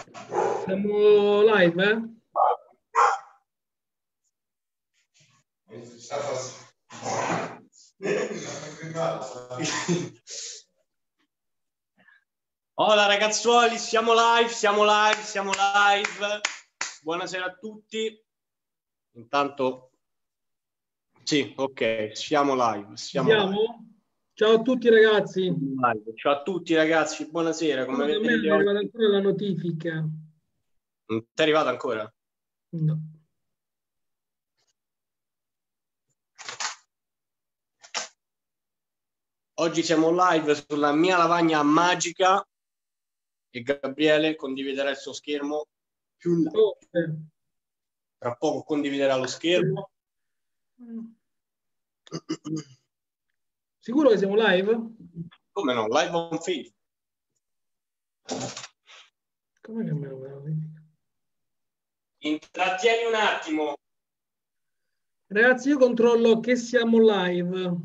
Siamo live, eh? Hola ragazzuoli, siamo live. Buonasera a tutti. Intanto, sì, ok, siamo live. Siamo? Ciao a tutti ragazzi. Ciao a tutti ragazzi, buonasera. Come No, da me vedete non è arrivata oggi... ancora la notifica. Non ti è arrivata ancora? No. Oggi siamo live sulla mia lavagna magica e Gabriele condividerà il suo schermo più in là. Oh, Tra poco condividerà lo schermo. Sicuro che siamo live? Come no? Live on Facebook. Come che me lo notifica? Intrattieni un attimo. Ragazzi, io controllo che siamo live.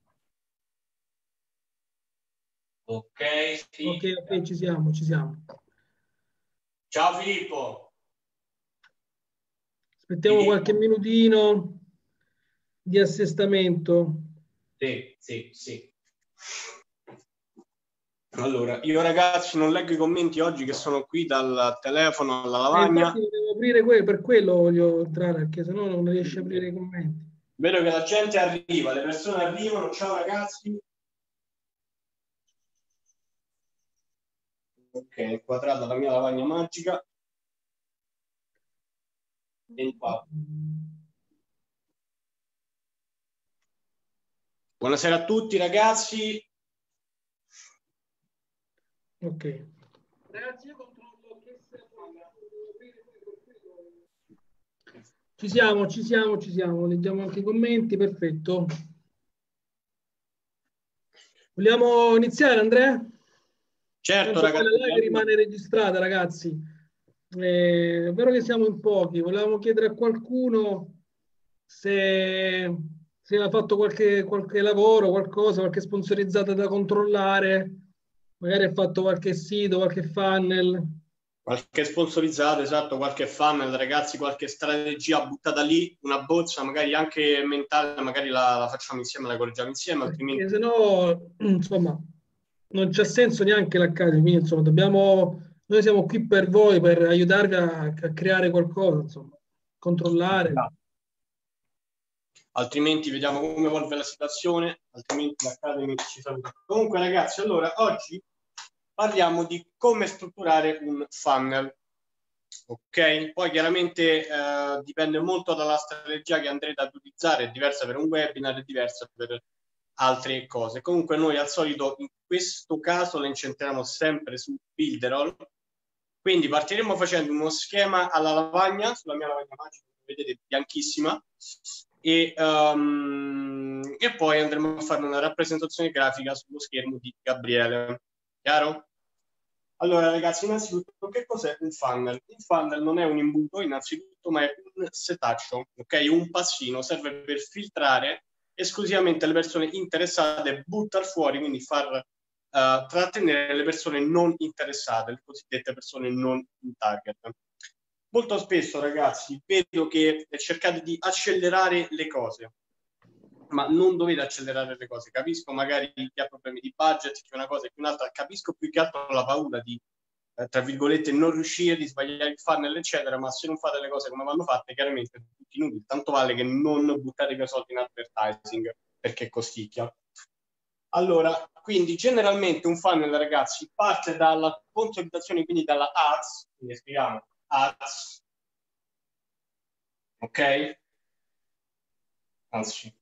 Ok, sì. Ok, ci siamo. Ciao Filippo. Aspettiamo qualche minutino di assestamento. Sì. Allora, io ragazzi non leggo i commenti oggi che sono qui dal telefono alla lavagna. Infatti devo aprire per quello voglio entrare, perché sennò non riesce a aprire i commenti. Vedo che la gente arriva, le persone arrivano. Ciao ragazzi. Ok, inquadrata la mia lavagna magica. E qua. Buonasera a tutti ragazzi. Ok. Ragazzi, io controllo che ci siamo. Leggiamo anche i commenti, perfetto. Vogliamo iniziare, Andrea? Certo Tanto poi la ragazzi. live rimane registrata, ragazzi. È vero che siamo in pochi. Volevamo chiedere a qualcuno se ha fatto qualche lavoro, qualche sponsorizzata da controllare. Magari ha fatto qualche sito, qualche funnel. Qualche sponsorizzato, esatto, qualche funnel, ragazzi, qualche strategia buttata lì, una bozza, magari anche mentale, magari la facciamo insieme, la correggiamo insieme, altrimenti... Perché se no, insomma, non c'è senso neanche l'Academy. Insomma, noi siamo qui per voi, per aiutarvi a creare qualcosa, insomma, controllare. Altrimenti vediamo come evolve la situazione, altrimenti l'Academy ci saluta. Comunque ragazzi, allora oggi parliamo di come strutturare un funnel, ok? Poi chiaramente dipende molto dalla strategia che andrete ad utilizzare, è diversa per un webinar, è diversa per altre cose. Comunque noi al solito in questo caso le incentriamo sempre su Builderall, quindi partiremo facendo uno schema alla lavagna, sulla mia lavagna magica, vedete bianchissima, e poi andremo a fare una rappresentazione grafica sullo schermo di Gabriele. Chiaro? Allora ragazzi, innanzitutto che cos'è un funnel? Un funnel non è un imbuto innanzitutto, ma è un setaccio, ok? Un passino, serve per filtrare esclusivamente le persone interessate e buttar fuori, quindi far trattenere le persone non interessate, le cosiddette persone non in target. Molto spesso ragazzi vedo che cercate di accelerare le cose, ma non dovete accelerare le cose. Capisco magari chi ha problemi di budget, chi una cosa e chi un'altra, capisco più che altro la paura di tra virgolette non riuscire, di sbagliare il funnel eccetera, ma se non fate le cose come vanno fatte chiaramente è tutto inutile, tanto vale che non buttate via soldi in advertising perché costicchia. Allora, quindi generalmente un funnel ragazzi parte dalla consolidazione, quindi dalla ads, quindi scriviamo ads, ok? Anzi,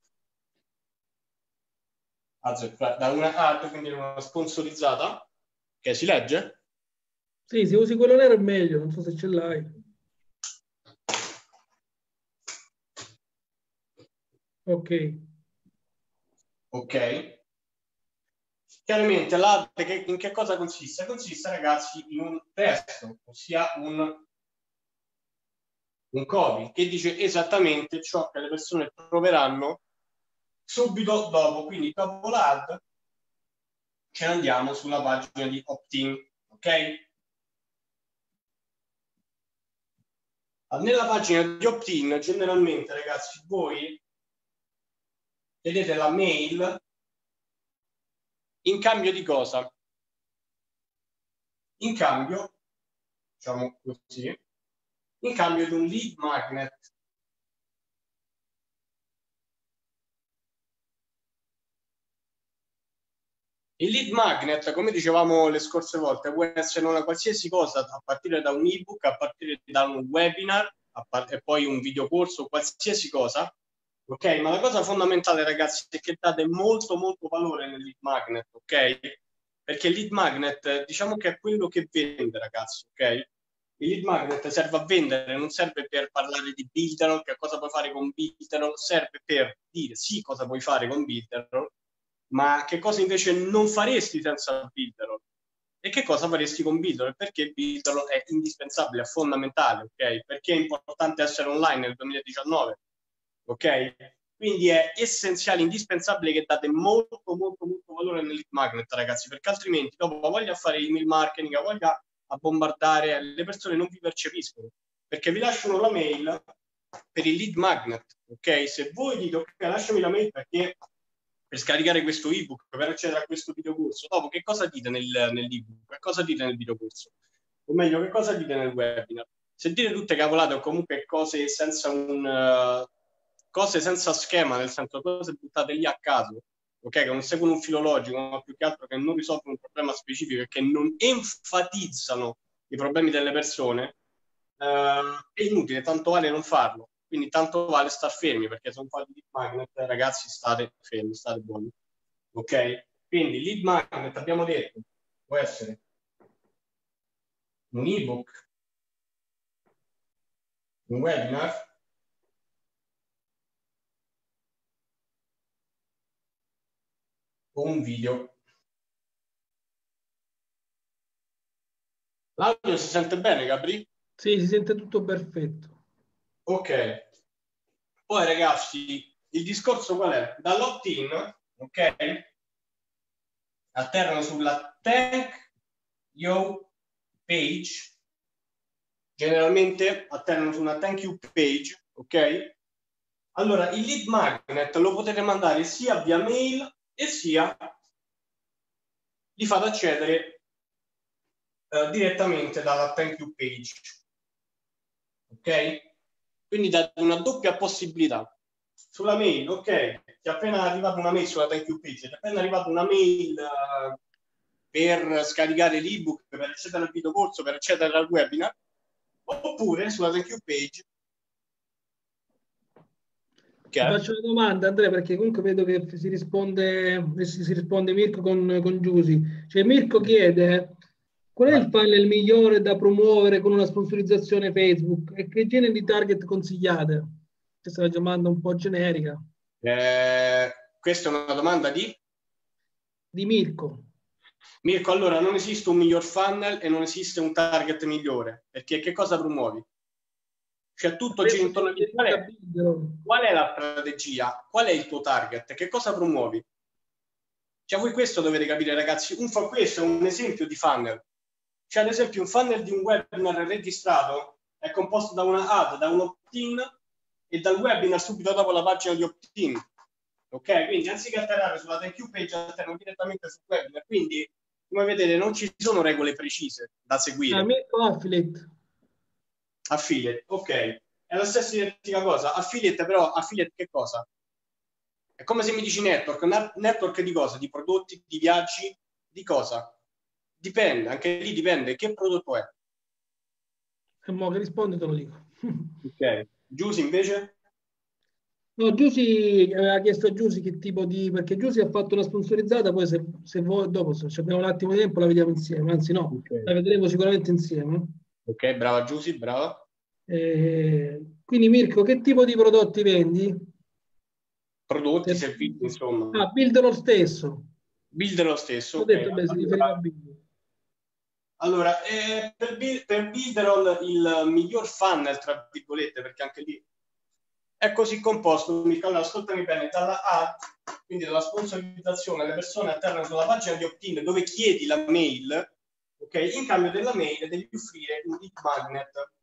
da una ad, quindi una sponsorizzata, che si legge? Sì, se usi quello nero è meglio, non so se ce l'hai. Ok. Ok. Chiaramente l'ad in che cosa consiste? Consiste, ragazzi, in un testo, ossia un copy che dice esattamente ciò che le persone troveranno subito dopo. Quindi dopo l'ad ce ne andiamo sulla pagina di opt-in, ok? Nella pagina di opt-in, generalmente, ragazzi, voi vedete la mail in cambio di cosa? In cambio, diciamo così, in cambio di un lead magnet. Il lead magnet, come dicevamo le scorse volte, può essere una qualsiasi cosa, a partire da un ebook, a partire da un webinar, e poi un videocorso, qualsiasi cosa. Ok? Ma la cosa fondamentale, ragazzi, è che date molto valore nel lead magnet, ok? Perché il lead magnet, diciamo che è quello che vende, ragazzi, ok? Il lead magnet serve a vendere, non serve per parlare di Builderall, che cosa puoi fare con Builderall, serve per dire sì cosa puoi fare con Builderall, ma che cosa invece non faresti senza Builderall e che cosa faresti con Builderall, perché Builderall è indispensabile, è fondamentale, ok? Perché è importante essere online nel 2019, ok? Quindi è essenziale, indispensabile che date molto valore nel lead magnet, ragazzi, perché altrimenti dopo voglia fare email marketing, voglia a bombardare, le persone non vi percepiscono, perché vi lasciano la mail per il lead magnet, ok? Se voi dite, ok, lasciami la mail perché per scaricare questo ebook, per accedere a questo videocorso, dopo che cosa dite nell'ebook? Che cosa dite nel videocorso? O meglio, che cosa dite nel webinar? Se dite tutte cavolate o comunque cose senza cose senza schema, nel senso cose buttate lì a caso, ok, che non seguono un filologico, ma più che altro che non risolvono un problema specifico e che non enfatizzano i problemi delle persone, è inutile, tanto vale non farlo. Quindi tanto vale star fermi, perché se non fate lead magnet, ragazzi, state fermi, state buoni. Ok? Quindi lead magnet, abbiamo detto, può essere un ebook, un webinar, o un video. L'audio si sente bene, Gabri? Sì, si sente tutto perfetto. Ok. Poi, ragazzi, il discorso qual è? Dall'opt-in, ok? Atterrano sulla thank you page. Generalmente atterrano su una thank you page, ok? Allora, il lead magnet lo potete mandare sia via mail e sia li fate accedere direttamente dalla thank you page, ok? Quindi date una doppia possibilità. Sulla mail, ok, ti è appena arrivata una mail sulla thank you page, ti è appena arrivata una mail per scaricare l'ebook, per accedere al videocorso, per accedere al webinar, oppure sulla thank you page. Ti faccio una domanda, Andrea, perché comunque vedo che si risponde Mirko con Giusy. Cioè, Mirko chiede qual è il funnel migliore da promuovere con una sponsorizzazione Facebook e che genere di target consigliate? Questa è una domanda un po' generica. Questa è una domanda Di Mirko. Mirko, allora non esiste un miglior funnel e non esiste un target migliore, perché che cosa promuovi? C'è tutto gira intorno a qual è la strategia? Qual è il tuo target? Che cosa promuovi? Cioè voi questo dovete capire, ragazzi. Questo è un esempio di funnel. Cioè ad esempio un funnel di un webinar registrato è composto da una ad, da un opt-in e dal webinar subito dopo la pagina di opt-in. Ok? Quindi anziché atterrare sulla thank you page, atterrano direttamente sul webinar. Quindi, come vedete, non ci sono regole precise da seguire. Affiliate. Affiliate, ok. È la stessa identica cosa. Affiliate, però, affiliate che cosa? È come se mi dici network. Network di cosa? Di prodotti, di viaggi, di cosa? Dipende, anche lì dipende che prodotto è. E mo che rispondi te lo dico. Ok. Giusy invece? No, Giusy aveva chiesto a Giusy che tipo di... perché Giusy ha fatto una sponsorizzata, poi se voi dopo, se abbiamo un attimo di tempo, la vediamo insieme, anzi no, okay. La vedremo sicuramente insieme. Ok, brava Giusy, brava. Quindi Mirko, che tipo di prodotti vendi? Prodotti, servizi, insomma. Ah, Builder lo stesso. Builder lo stesso. Ho detto, beh, si riferiva a Builder. Allora, per Builderall il miglior funnel, tra virgolette, perché anche lì è così composto, allora ascoltami bene, dalla ad, quindi dalla sponsorizzazione, le persone atterrano sulla pagina di opt-in dove chiedi la mail, ok? In cambio della mail devi offrire un lead magnet.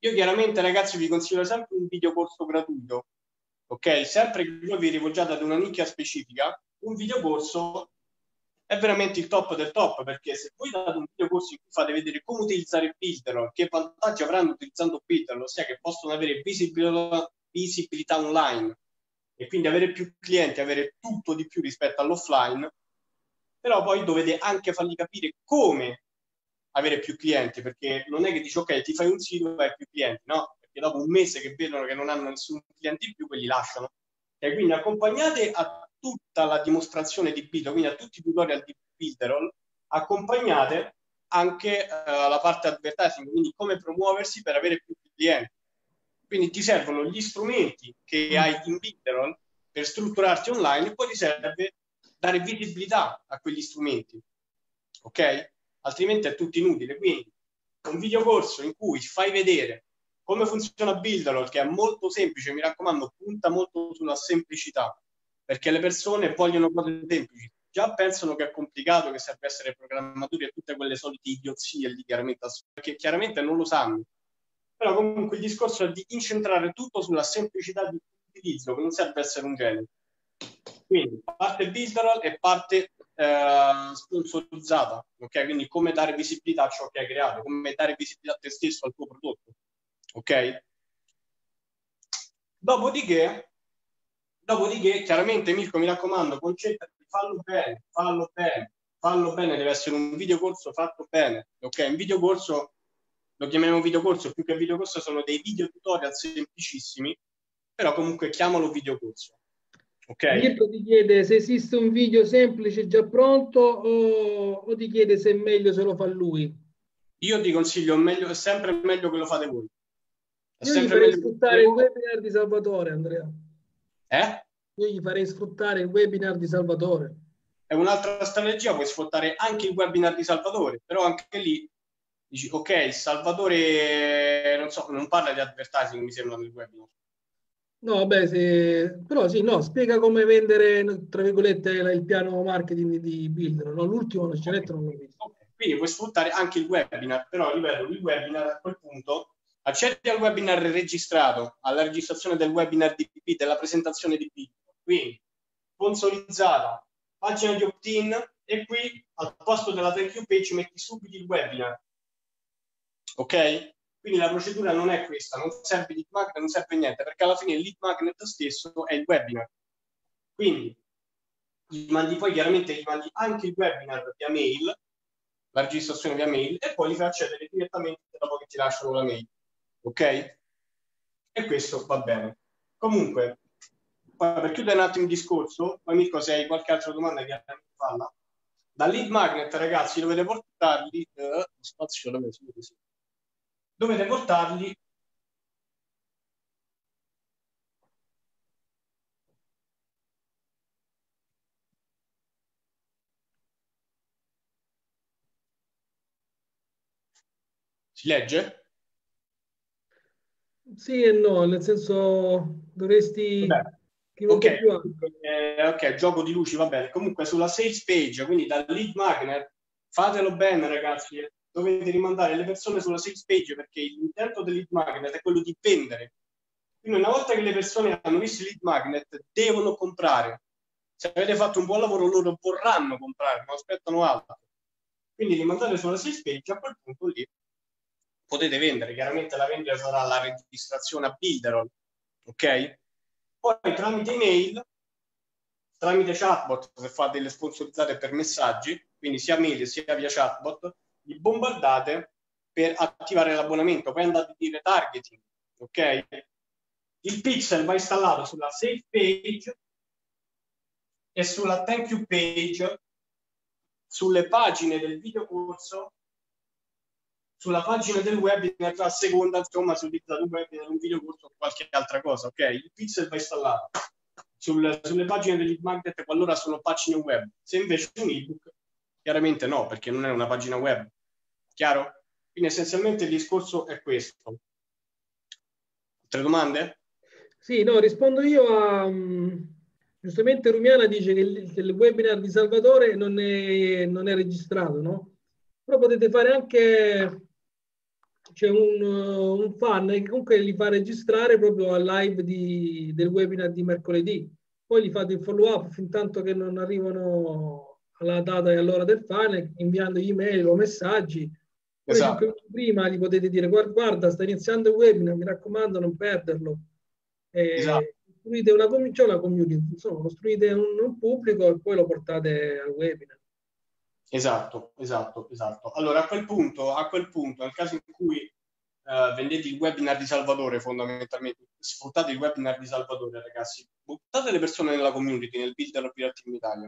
Io chiaramente, ragazzi, vi consiglio sempre un videocorso gratuito, ok? Sempre che voi vi rivolgiate ad una nicchia specifica, un videocorso è veramente il top del top, perché se voi date un videocorso in cui fate vedere come utilizzare Builderall, che vantaggi avranno utilizzando Builderall, ossia che possono avere visibilità online e quindi avere più clienti, avere tutto di più rispetto all'offline, però poi dovete anche fargli capire come avere più clienti, perché non è che dici ok, ti fai un sito e hai più clienti, no, perché dopo un mese che vedono che non hanno nessun cliente in più, quelli lasciano. E quindi accompagnate a tutta la dimostrazione di Builderall, quindi a tutti i tutorial di Builderall, accompagnate anche la parte advertising, quindi come promuoversi per avere più clienti. Quindi ti servono gli strumenti che hai in Builderall per strutturarti online e poi ti serve dare visibilità a quegli strumenti, ok? Altrimenti è tutto inutile. Quindi un videocorso in cui fai vedere come funziona Builderall, che è molto semplice, mi raccomando, punta molto sulla semplicità, perché le persone vogliono cose semplici. Già pensano che è complicato, che serve essere programmatori e tutte quelle solite idiozie lì, chiaramente, perché chiaramente non lo sanno. Però comunque il discorso è di incentrare tutto sulla semplicità di utilizzo, che non serve essere un genio. Quindi parte Builderall e parte sponsorizzata, ok? Quindi come dare visibilità a ciò che hai creato, come dare visibilità a te stesso, al tuo prodotto, ok? Dopodiché, chiaramente Mirko, mi raccomando, concentrati, fallo bene, deve essere un videocorso fatto bene, ok? Un videocorso, lo chiamiamo videocorso, più che videocorso sono dei video tutorial semplicissimi, però comunque chiamalo videocorso. Okay. Mirko ti chiede se esiste un video semplice già pronto o ti chiede se è meglio se lo fa lui. Io ti consiglio meglio, è sempre meglio che lo fate voi. Io gli farei sfruttare il webinar di Salvatore, Andrea. Io gli farei sfruttare il webinar di Salvatore. È un'altra strategia, puoi sfruttare anche il webinar di Salvatore, però anche lì dici, ok, Salvatore, non so, non parla di advertising, mi sembra, nel webinar. No, vabbè, però sì, no, spiega come vendere, tra virgolette, il piano marketing di Builder. No, l'ultimo scenetto non l'ho visto. Okay. Quindi puoi sfruttare anche il webinar, però ripeto, il webinar a quel punto accedi al webinar registrato, alla registrazione del webinar di BP, della presentazione di BP, quindi sponsorizzata, pagina di opt-in e qui al posto della thank you page metti subito il webinar. Ok? Quindi la procedura non è questa, non serve lead magnet, non serve niente, perché alla fine il lead magnet stesso è il webinar. Quindi gli mandi poi chiaramente gli mandi anche il webinar via mail, la registrazione via mail, e poi li fai accedere direttamente dopo che ti lasciano la mail. Ok? E questo va bene. Comunque, poi per chiudere un attimo il discorso, poi Mirko, se hai qualche altra domanda chiaramente falla. Dal lead magnet, ragazzi, dovete portarli spazio dovete portarli si legge? Sì e no, nel senso dovresti un po' più alto. Ok, gioco di luci, va bene. Comunque sulla sales page, quindi dal lead magnet, fatelo bene, ragazzi. Dovete rimandare le persone sulla sales page perché l'intento del lead magnet è quello di vendere. Quindi una volta che le persone hanno visto il lead magnet, devono comprare. Se avete fatto un buon lavoro, loro vorranno comprare, non aspettano altro. Quindi rimandate sulla sales page, a quel punto lì potete vendere. Chiaramente la vendita sarà la registrazione a Builderall, ok? Poi tramite email, tramite chatbot, se fate delle sponsorizzate per messaggi, quindi sia mail sia via chatbot, li bombardate per attivare l'abbonamento. Poi andate a dire targeting, ok? Il pixel va installato sulla save page e sulla thank you page, sulle pagine del videocorso, sulla pagina del webinar, a seconda insomma se utilizzate un webinar, un videocorso o qualche altra cosa, ok? Il pixel va installato sulle pagine del lead magnet qualora sono pagine web. Se invece è un ebook, chiaramente no, perché non è una pagina web. Chiaro? Quindi essenzialmente il discorso è questo. Altre domande? Sì, no, rispondo io a... giustamente Rumiana dice che il webinar di Salvatore non è registrato, no? Però potete fare anche c'è un fan che comunque li fa registrare proprio al live del webinar di mercoledì. Poi gli fate il follow up fin tanto che non arrivano alla data e all'ora del fan, inviando email o messaggi. Poi 5 minuti prima gli potete dire guarda, sta iniziando il webinar, mi raccomando non perderlo. Costruite una community, insomma, costruite un pubblico e poi lo portate al webinar. Esatto. Allora a quel punto, nel caso in cui vendete il webinar di Salvatore, fondamentalmente, sfruttate il webinar di Salvatore, ragazzi, buttate le persone nella community, nel Builder of Real Team Italia.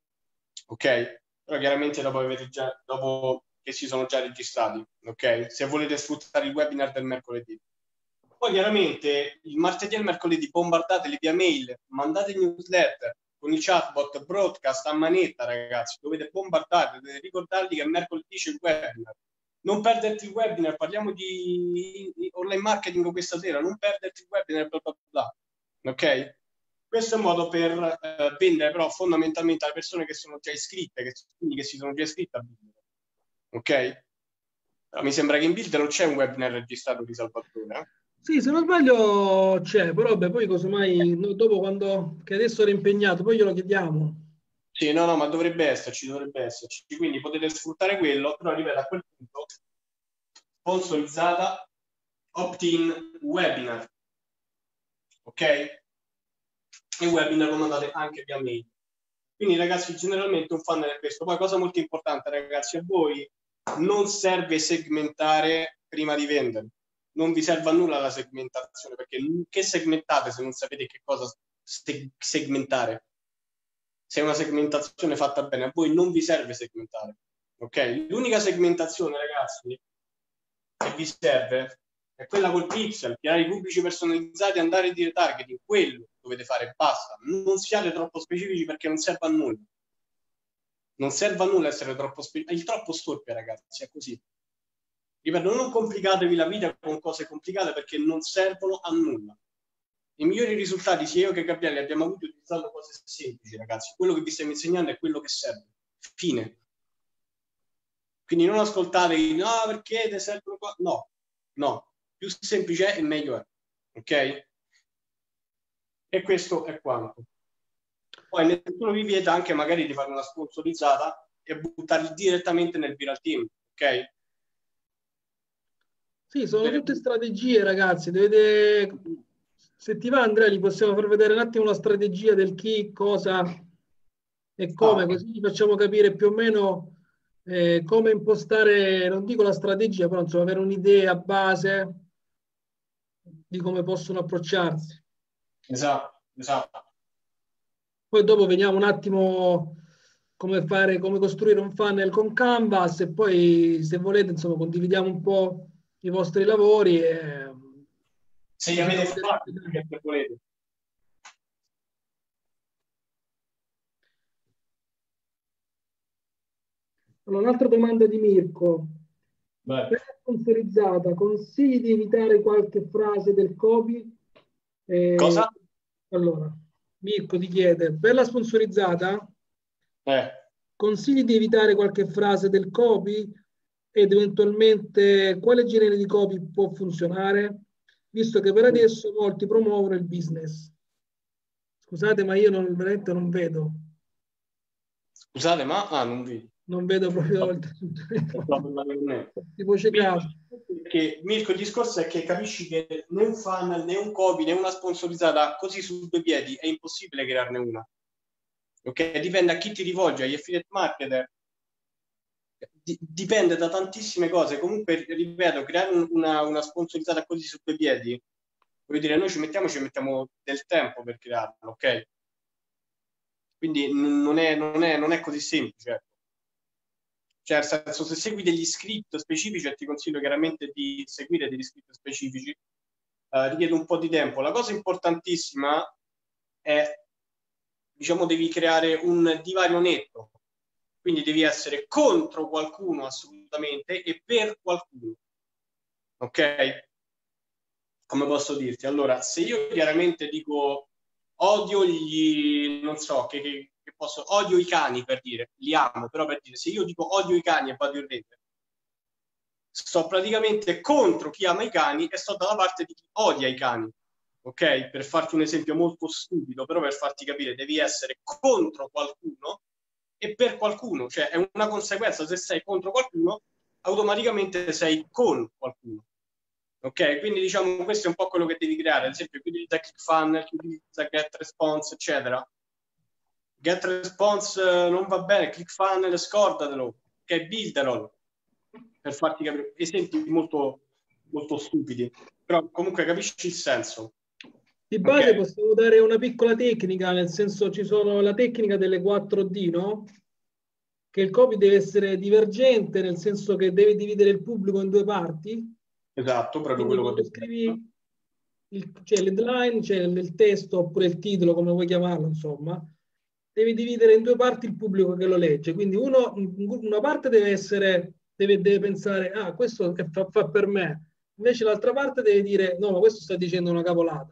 Ok? Però chiaramente dopo che si sono già registrati, ok? Se volete sfruttare il webinar del mercoledì. Poi chiaramente il martedì e il mercoledì bombardateli via mail, mandate newsletter con i chatbot, broadcast a manetta, ragazzi. Dovete bombardarli, dovete ricordargli che mercoledì c'è il webinar. Non perderti il webinar, parliamo di online marketing questa sera, non perderti il webinar, bla bla bla. Ok? Questo è un modo per vendere però fondamentalmente alle persone che sono già iscritte, quindi che si sono già iscritte a Builder. Ok? Però mi sembra che in Builder non c'è un webinar registrato di Salvatore. Sì, se non sbaglio c'è, però beh, poi casomai dopo che adesso era impegnato, poi glielo chiediamo. Sì, no, ma dovrebbe esserci, quindi potete sfruttare quello, però ripeto, a quel punto sponsorizzata opt-in webinar, ok? E webinar lo mandate anche via mail. Quindi ragazzi, generalmente un funnel è questo. Poi cosa molto importante, ragazzi, a voi non serve segmentare prima di vendere. Non vi serve a nulla la segmentazione, perché che segmentate se non sapete che cosa segmentare? Se è una segmentazione fatta bene, a voi non vi serve segmentare. Ok? L'unica segmentazione, ragazzi, che vi serve è quella col pixel, pianari pubblici personalizzati, andare di retargeting, quello dovete fare, basta. Non siate troppo specifici perché non serve a nulla. Non serve a nulla essere troppo specifici. È il troppo storpia, ragazzi, è così. Ripeto, non complicatevi la vita con cose complicate perché non servono a nulla. I migliori risultati sia io che Gabriele abbiamo avuto utilizzando cose semplici, ragazzi. Quello che vi stiamo insegnando è quello che serve. Fine. Quindi non ascoltatevi, no, perché ti servono qua? No. Più semplice è e meglio è. Ok? E questo è quanto. Poi nessuno vi vieta anche magari di fare una sponsorizzata e buttarli direttamente nel viral team. Ok? Sì, sono tutte strategie, ragazzi. Se ti va, Andrea, gli possiamo far vedere un attimo la strategia del chi, cosa e come, così gli facciamo capire più o meno come impostare, non dico la strategia, però insomma avere un'idea base di come possono approcciarsi. Esatto. Poi dopo vediamo un attimo come costruire un funnel con Canvas e poi se volete, insomma, condividiamo un po' i vostri lavori. Se li avete fatti, che volete. Allora, un'altra domanda di Mirko. Beh. Per la sponsorizzata, consigli di evitare qualche frase del copy? Cosa? Allora, Mirko ti chiede, per la sponsorizzata, consigli di evitare qualche frase del copy ed eventualmente quale genere di copy può funzionare, visto che per adesso molti promuovono il business. Scusate, ma io veramente non vedo. Scusate, ma non vedo. Non vedo proprio il tipo Mirko, il discorso è che capisci che né un funnel, né un copy, né una sponsorizzata così su due piedi è impossibile crearne una. Ok? Dipende a chi ti rivolgi, agli affiliate marketer. Dipende da tantissime cose. Comunque, ripeto, creare una sponsorizzata così su due piedi, voglio dire, noi ci mettiamo del tempo per crearlo, ok? Quindi non è così semplice. Cioè, nel senso, se segui degli script specifici, e ti consiglio chiaramente di seguire degli script specifici, richiede un po' di tempo. La cosa importantissima è, diciamo, devi creare un divario netto. Quindi devi essere contro qualcuno assolutamente e per qualcuno. Ok? Come posso dirti? Allora, se io chiaramente dico odio non so, che odio i cani, per dire, li amo, però per dire, se io dico odio i cani e vado in rete, sto praticamente contro chi ama i cani e sto dalla parte di chi odia i cani. Ok? Per farti un esempio molto stupido, però per farti capire, devi essere contro qualcuno e per qualcuno, cioè è una conseguenza, se sei contro qualcuno, automaticamente sei con qualcuno. Ok? Quindi diciamo questo è un po' quello che devi creare, ad esempio chi utilizza ClickFunnels, chi utilizza GetResponse, eccetera. GetResponse non va bene, ClickFunnels scordatelo, che è Builderall, per farti capire esempi molto, molto stupidi, però comunque capisci il senso. Di base Okay. possiamo dare una piccola tecnica, nel senso ci sono la tecnica delle 4D, no? Che il copy deve essere divergente, nel senso che deve dividere il pubblico in due parti. Esatto, proprio Quindi quello che ho quando detto. scrivi c'è l'headline, c'è il testo oppure il titolo, come vuoi chiamarlo, insomma, devi dividere in due parti il pubblico che lo legge. Quindi una parte deve pensare, ah, questo fa per me. Invece l'altra parte deve dire, no, ma questo sta dicendo una cavolata.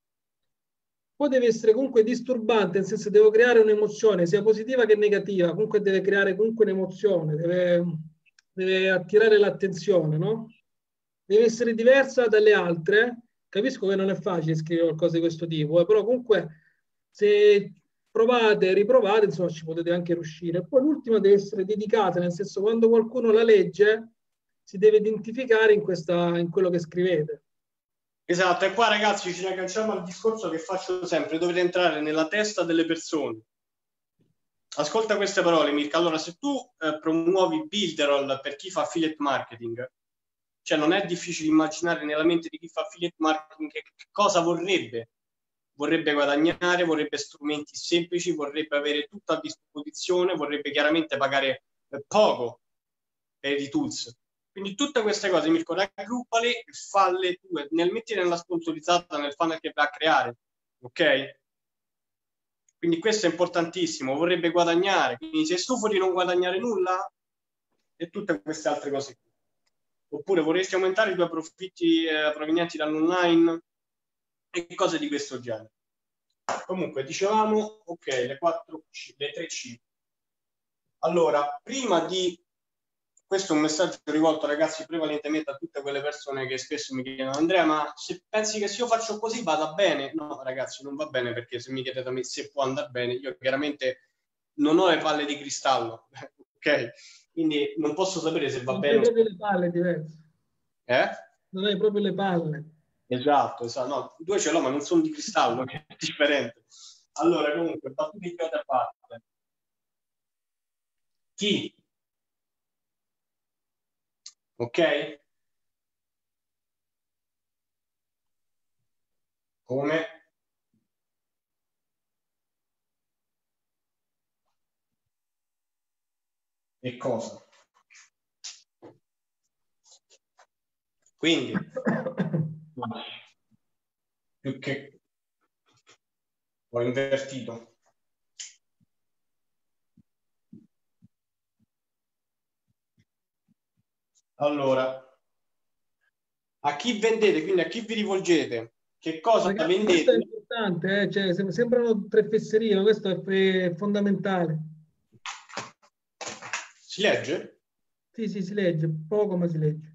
Poi deve essere comunque disturbante, nel senso che devo creare un'emozione, sia positiva che negativa, comunque deve creare comunque un'emozione, deve attirare l'attenzione, no? Deve essere diversa dalle altre. Capisco che non è facile scrivere qualcosa di questo tipo, però comunque se provate e riprovate, insomma, ci potete anche riuscire. Poi l'ultima deve essere dedicata, nel senso quando qualcuno la legge si deve identificare in quello che scrivete. Esatto, e qua ragazzi ci agganciamo al discorso che faccio sempre, dovete entrare nella testa delle persone. Ascolta queste parole, Mirka. Allora, se tu promuovi Builderall per chi fa affiliate marketing, cioè non è difficile immaginare nella mente di chi fa affiliate marketing che cosa vorrebbe. Vorrebbe guadagnare, vorrebbe strumenti semplici, vorrebbe avere tutto a disposizione, vorrebbe chiaramente pagare poco per i tools. Quindi tutte queste cose, Mirko, raggruppale, falle tu nel mettere nella sponsorizzata nel funnel che va a creare, ok? Quindi questo è importantissimo, vorrebbe guadagnare, quindi sei stufo di non guadagnare nulla e tutte queste altre cose. Oppure vorresti aumentare i tuoi profitti provenienti dall'online e cose di questo genere. Comunque, dicevamo, ok, le 3 C. Allora, prima di... Questo è un messaggio rivolto, ragazzi, prevalentemente a tutte quelle persone che spesso mi chiedono: Andrea, ma se pensi che se io faccio così vada bene? No, ragazzi, non va bene, perché se mi chiedete a me se può andare bene, io chiaramente non ho le palle di cristallo, ok? Quindi non posso sapere se va Non bene hai o proprio le palle diverse. eh? Non hai proprio le palle. Esatto, esatto. No, due ce l'ho, ma non sono di cristallo, che è differente. Allora, comunque, battute in a parte. Chi? Ok? Come? E cosa? Quindi, più che ho invertito. Allora, a chi vendete, quindi a chi vi rivolgete, che cosa Ragazzi, questo è vendete? importante, cioè, sembrano tre fesserie, ma questo è fondamentale. Si legge? Sì, sì, si legge, poco ma si legge.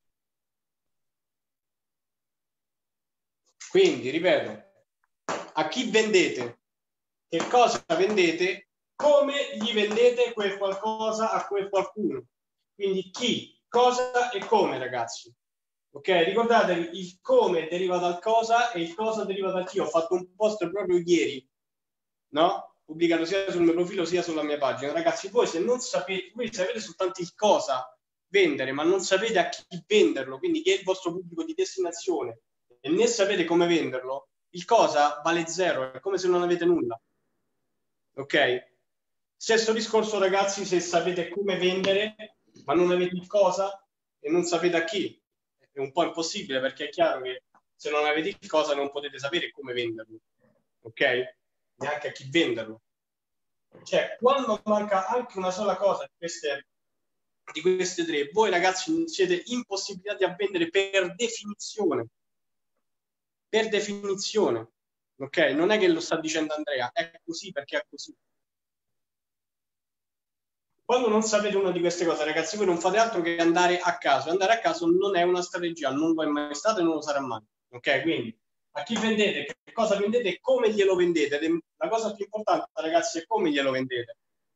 Quindi, ripeto, a chi vendete, che cosa vendete, come gli vendete quel qualcosa a quel qualcuno. Quindi chi, cosa e come, ragazzi. Ok, ricordatevi, il come deriva dal cosa e il cosa deriva dal chi. Ho fatto un post proprio ieri, no? Pubblicato sia sul mio profilo sia sulla mia pagina. Ragazzi, voi se non sapete, voi sapete soltanto il cosa vendere, ma non sapete a chi venderlo, quindi chi è il vostro pubblico di destinazione, e né sapete come venderlo, il cosa vale zero, è come se non avete nulla. Ok? Stesso discorso, ragazzi, se sapete come vendere, ma non avete il cosa e non sapete a chi. È un po' impossibile, perché è chiaro che se non avete il cosa non potete sapere come venderlo. Ok? Neanche a chi venderlo. Cioè, quando manca anche una sola cosa di queste tre, voi ragazzi siete impossibilitati a vendere per definizione. Per definizione. Ok? Non è che lo sta dicendo Andrea, è così perché è così. quando non sapete una di queste cose, ragazzi, voi non fate altro che andare a caso. Andare a caso non è una strategia, non lo è mai stato e non lo sarà mai. Ok? Quindi a chi vendete, che cosa vendete e come glielo vendete. La cosa più importante, ragazzi, è come glielo vendete.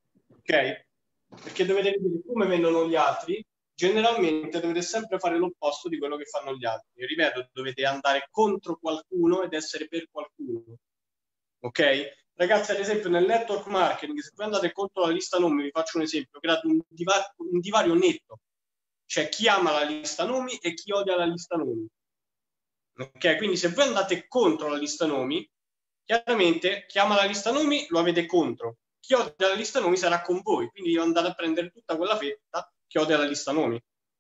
Ok? Perché dovete vedere come vendono gli altri. Generalmente dovete sempre fare l'opposto di quello che fanno gli altri. Io ripeto, dovete andare contro qualcuno ed essere per qualcuno. Ok? Ragazzi, ad esempio nel network marketing, se voi andate contro la lista nomi, vi faccio un esempio, create un divario netto. C'è chi ama la lista nomi e chi odia la lista nomi. Ok? Quindi se voi andate contro la lista nomi, chiaramente chi ama la lista nomi lo avete contro. Chi odia la lista nomi sarà con voi, quindi andate a prendere tutta quella fetta che odia la lista nomi.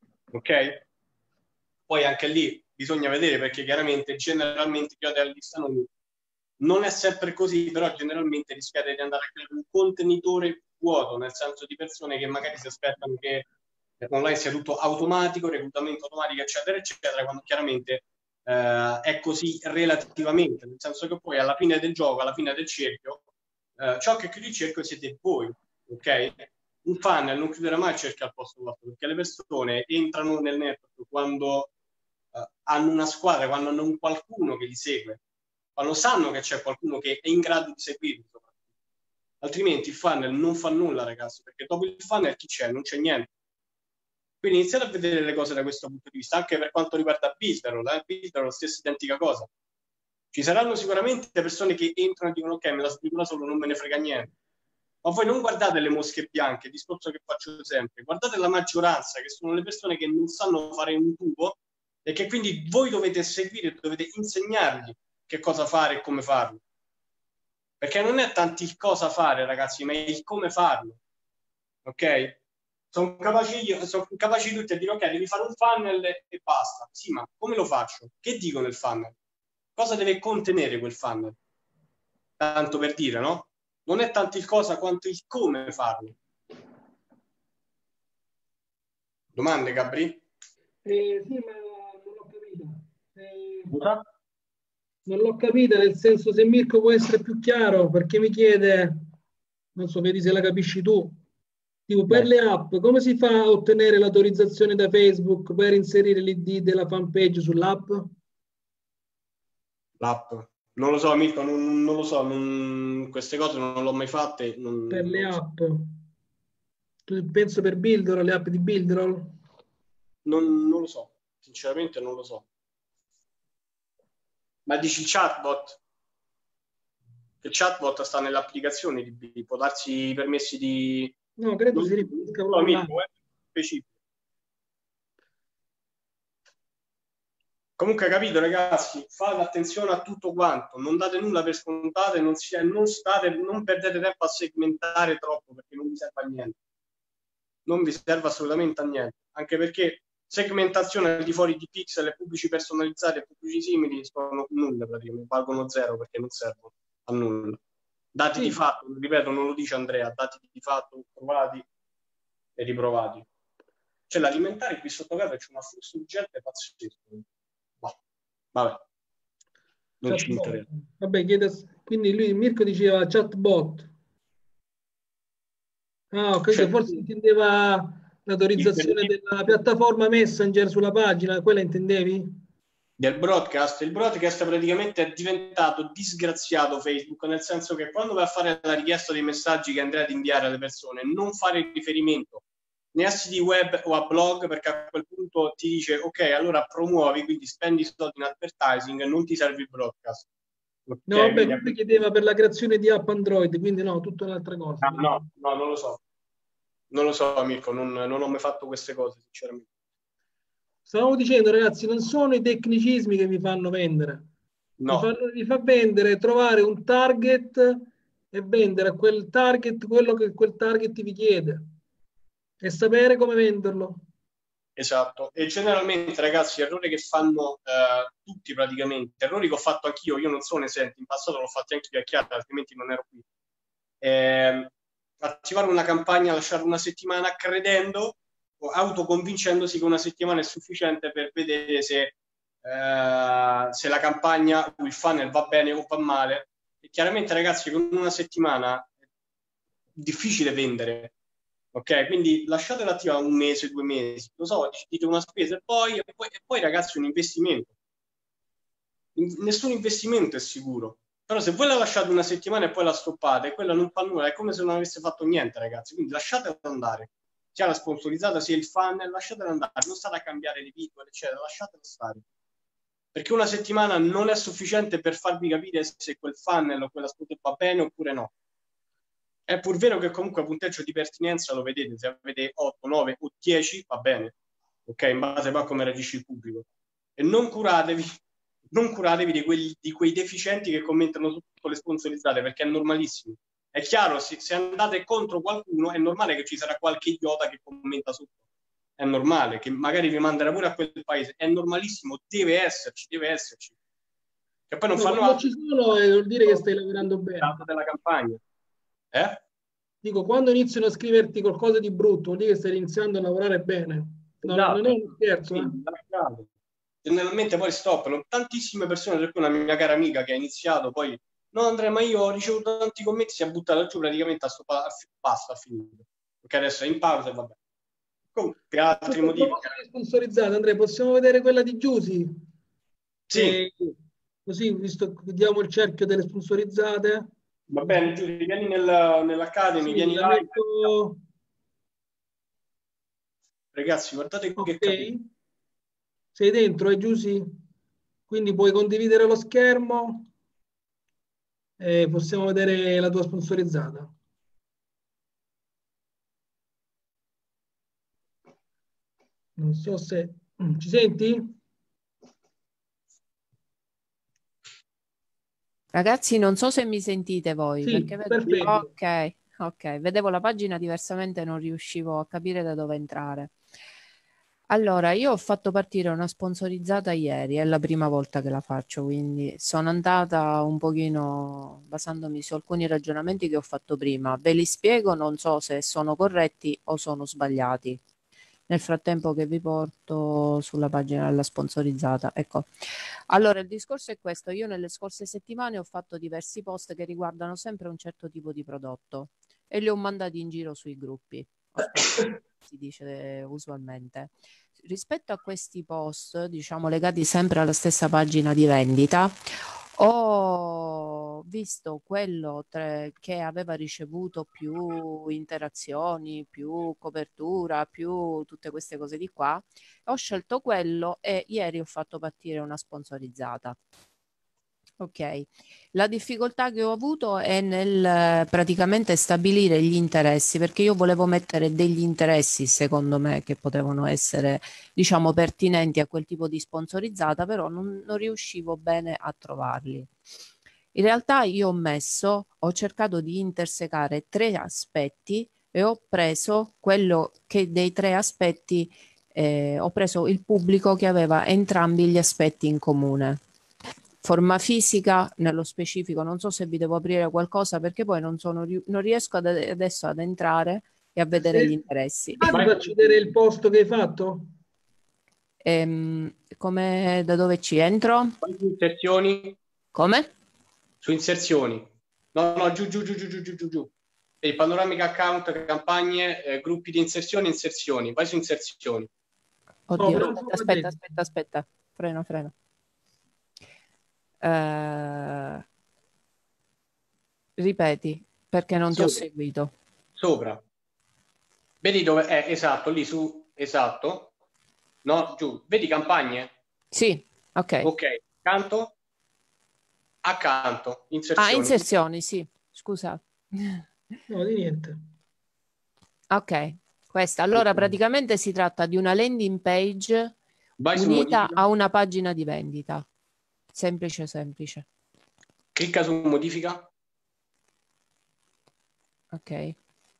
Ok? Poi anche lì bisogna vedere, perché chiaramente generalmente chi odia la lista nomi non è sempre così, però generalmente rischiate di andare a creare un contenitore vuoto, nel senso di persone che magari si aspettano che online sia tutto automatico, reclutamento automatico, eccetera, eccetera, quando chiaramente è così relativamente, nel senso che poi alla fine del gioco, alla fine del cerchio, ciò che chiude il cerchio siete voi, ok? Un funnel non chiuderà mai il cerchio al posto vostro, perché le persone entrano nel network quando hanno una squadra, quando hanno un qualcuno che li segue, quando sanno che c'è qualcuno che è in grado di seguirli. Altrimenti il funnel non fa nulla, ragazzi, perché dopo il funnel chi c'è? Non c'è niente. Quindi iniziate a vedere le cose da questo punto di vista, anche per quanto riguarda Builderall. Builderall è la stessa identica cosa. Ci saranno sicuramente persone che entrano e dicono ok, me la sbrigo solo, non me ne frega niente. Ma voi non guardate le mosche bianche, il discorso che faccio sempre, guardate la maggioranza, che sono le persone che non sanno fare un tubo e che quindi voi dovete seguire, dovete insegnargli che cosa fare e come farlo. Perché non è tanto il cosa fare, ragazzi, ma è il come farlo. Ok? Sono capaci tutti a dire ok, devi fare un funnel e basta. Sì, ma come lo faccio? Che dico nel funnel? Cosa deve contenere quel funnel? Tanto per dire, no? Non è tanto il cosa quanto il come farlo. Domande, Gabri? Sì, ma non l'ho capita. Non l'ho capita, nel senso, se Mirko può essere più chiaro, perché mi chiede, non so, vedi se la capisci tu, tipo per le app, come si fa a ottenere l'autorizzazione da Facebook per inserire l'ID della fanpage sull'app? L'app. Non lo so, Mirko, non lo so, queste cose non l'ho mai fatte. Per le non so. app. Tu penso per Builderall, le app di Builderall? Non lo so, sinceramente non lo so. Ma dici il chatbot? Il chatbot sta nell'applicazione di può darsi i permessi di... No, credo si riferisca proprio là. Specifico. Comunque, capito, ragazzi, fate attenzione a tutto quanto, non date nulla per scontate, non perdete tempo a segmentare troppo, perché non vi serve a niente. Non vi serve assolutamente a niente, anche perché segmentazione al di fuori di pixel e pubblici personalizzati e pubblici simili sono nulla, praticamente valgono zero, perché non servono a nulla. Dati di fatto, ripeto, non lo dice Andrea, dati di fatto provati e riprovati. Cioè l'alimentare qui sotto casa c'è un afflusso di gente pazzesco. Vabbè, non ci interessa. Vabbè, quindi lui, Mirko diceva chatbot. Ah, ho capito, forse intendeva l'autorizzazione della piattaforma Messenger sulla pagina, quella intendevi? Del broadcast. Il broadcast praticamente è diventato disgraziato Facebook, nel senso che quando vai a fare la richiesta dei messaggi che andrai ad inviare alle persone, non fare riferimento né a siti web o a blog, perché a quel punto ti dice ok, allora promuovi, quindi spendi soldi in advertising e non ti serve il broadcast. Okay, no, vabbè, lui chiedeva per la creazione di app Android, quindi no, tutta un'altra cosa. No, non lo so. Non lo so, Mirko, non ho mai fatto queste cose, sinceramente. Stavamo dicendo, ragazzi, non sono i tecnicismi che vi fanno vendere. No. Vi fa vendere, trovare un target e vendere a quel target quello che quel target vi chiede e sapere come venderlo. Esatto, e generalmente, ragazzi, errori che fanno tutti praticamente, errori che ho fatto anch'io, io non sono esente, in passato l'ho fatto anche io, è chiaro, altrimenti non ero qui. Attivare una campagna, lasciare una settimana credendo o autoconvincendosi che una settimana è sufficiente per vedere se la campagna o il funnel va bene o va male. E chiaramente, ragazzi, con una settimana è difficile vendere. Ok, quindi lasciatela attiva un mese, 2 mesi, lo so, dite una spesa e poi ragazzi un investimento. Nessun investimento è sicuro. Però se voi la lasciate una settimana e poi la stoppate, quella non fa nulla, è come se non avesse fatto niente, ragazzi. Quindi lasciatela andare. Sia la sponsorizzata sia il funnel, lasciatela andare. Non state a cambiare le virgole, eccetera, lasciatela stare. Perché una settimana non è sufficiente per farvi capire se quel funnel o quella sponsor va bene oppure no. È pur vero che comunque a punteggio di pertinenza lo vedete, se avete 8, 9 o 10 va bene, ok, in base poi a come reagisce il pubblico. E non curatevi di quei deficienti che commentano sotto le sponsorizzate, perché è normalissimo. È chiaro, se andate contro qualcuno è normale che ci sarà qualche idiota che commenta sotto. È normale, che magari vi manderà pure a quel paese. È normalissimo, deve esserci, deve esserci. Che poi non No, fanno quando altro ci sono vuol dire che stai lavorando bene. della campagna. Eh? Dico, quando iniziano a scriverti qualcosa di brutto, vuol dire che stai iniziando a lavorare bene. No, non è Esatto. uno scherzo, eh? Quindi, lasciate. Generalmente poi stoppano. Tantissime persone, per cui una mia cara amica che ha iniziato, poi no Andrea, ma io ho ricevuto tanti commenti, si è buttata giù praticamente a basta, ha finito. Perché adesso è in pausa e vabbè. Comunque, per altri A motivi. proposito di sponsorizzata, Andrea, possiamo vedere quella di Giusy? Sì, Che così, visto che vediamo il cerchio delle sponsorizzate. va bene, Giulia, vieni nell'Academy, Sì, vieni la live. metto. Ragazzi, guardate che Ok. capito. Sei dentro, Giusy? Quindi puoi condividere lo schermo e possiamo vedere la tua sponsorizzata. Non so se ci senti? Ragazzi, non so se mi sentite voi, Sì, perché perfetto. ok, ok, vedevo la pagina diversamente e non riuscivo a capire da dove entrare. Allora, io ho fatto partire una sponsorizzata ieri, è la prima volta che la faccio, quindi sono andata un pochino basandomi su alcuni ragionamenti che ho fatto prima. Ve li spiego, non so se sono corretti o sono sbagliati. Nel frattempo che vi porto sulla pagina della sponsorizzata. Ecco. Allora, il discorso è questo. Io nelle scorse settimane ho fatto diversi post che riguardano sempre un certo tipo di prodotto e li ho mandati in giro sui gruppi. Si dice usualmente. Rispetto a questi post, diciamo legati sempre alla stessa pagina di vendita, ho visto quello che aveva ricevuto più interazioni, più copertura, più tutte queste cose di qua. Ho scelto quello e ieri ho fatto partire una sponsorizzata. Ok, la difficoltà che ho avuto è nel praticamente stabilire gli interessi, perché io volevo mettere degli interessi, secondo me, che potevano essere, diciamo, pertinenti a quel tipo di sponsorizzata, però non riuscivo bene a trovarli. In realtà io ho cercato di intersecare tre aspetti e ho preso quello che dei tre aspetti, ho preso il pubblico che aveva entrambi gli aspetti in comune. Forma fisica nello specifico, non so se vi devo aprire qualcosa perché poi non riesco adesso ad entrare e a vedere gli Se interessi. ti faccio vedere il post che hai fatto? Da dove ci entro? Vai su inserzioni. Come? Su inserzioni. No, no, giù, giù, giù, giù, giù, giù, giù, giù. E panoramica account, campagne, gruppi di inserzioni, inserzioni. Vai su inserzioni. No, Oddio, però aspetta. Freno. Ripeti, perché non ti ho Sopra. seguito. Sopra. Vedi dove è? Esatto, lì su. Esatto. No, giù. Vedi campagne? Sì, ok. Ok. Accanto. Accanto. Ah, Inserzioni. inserzioni, sì, scusa. no, di niente. Ok, questa. Allora praticamente si tratta di una landing page Vai su unita modifica. a una pagina di vendita. Semplice. Clicca su modifica. Ok.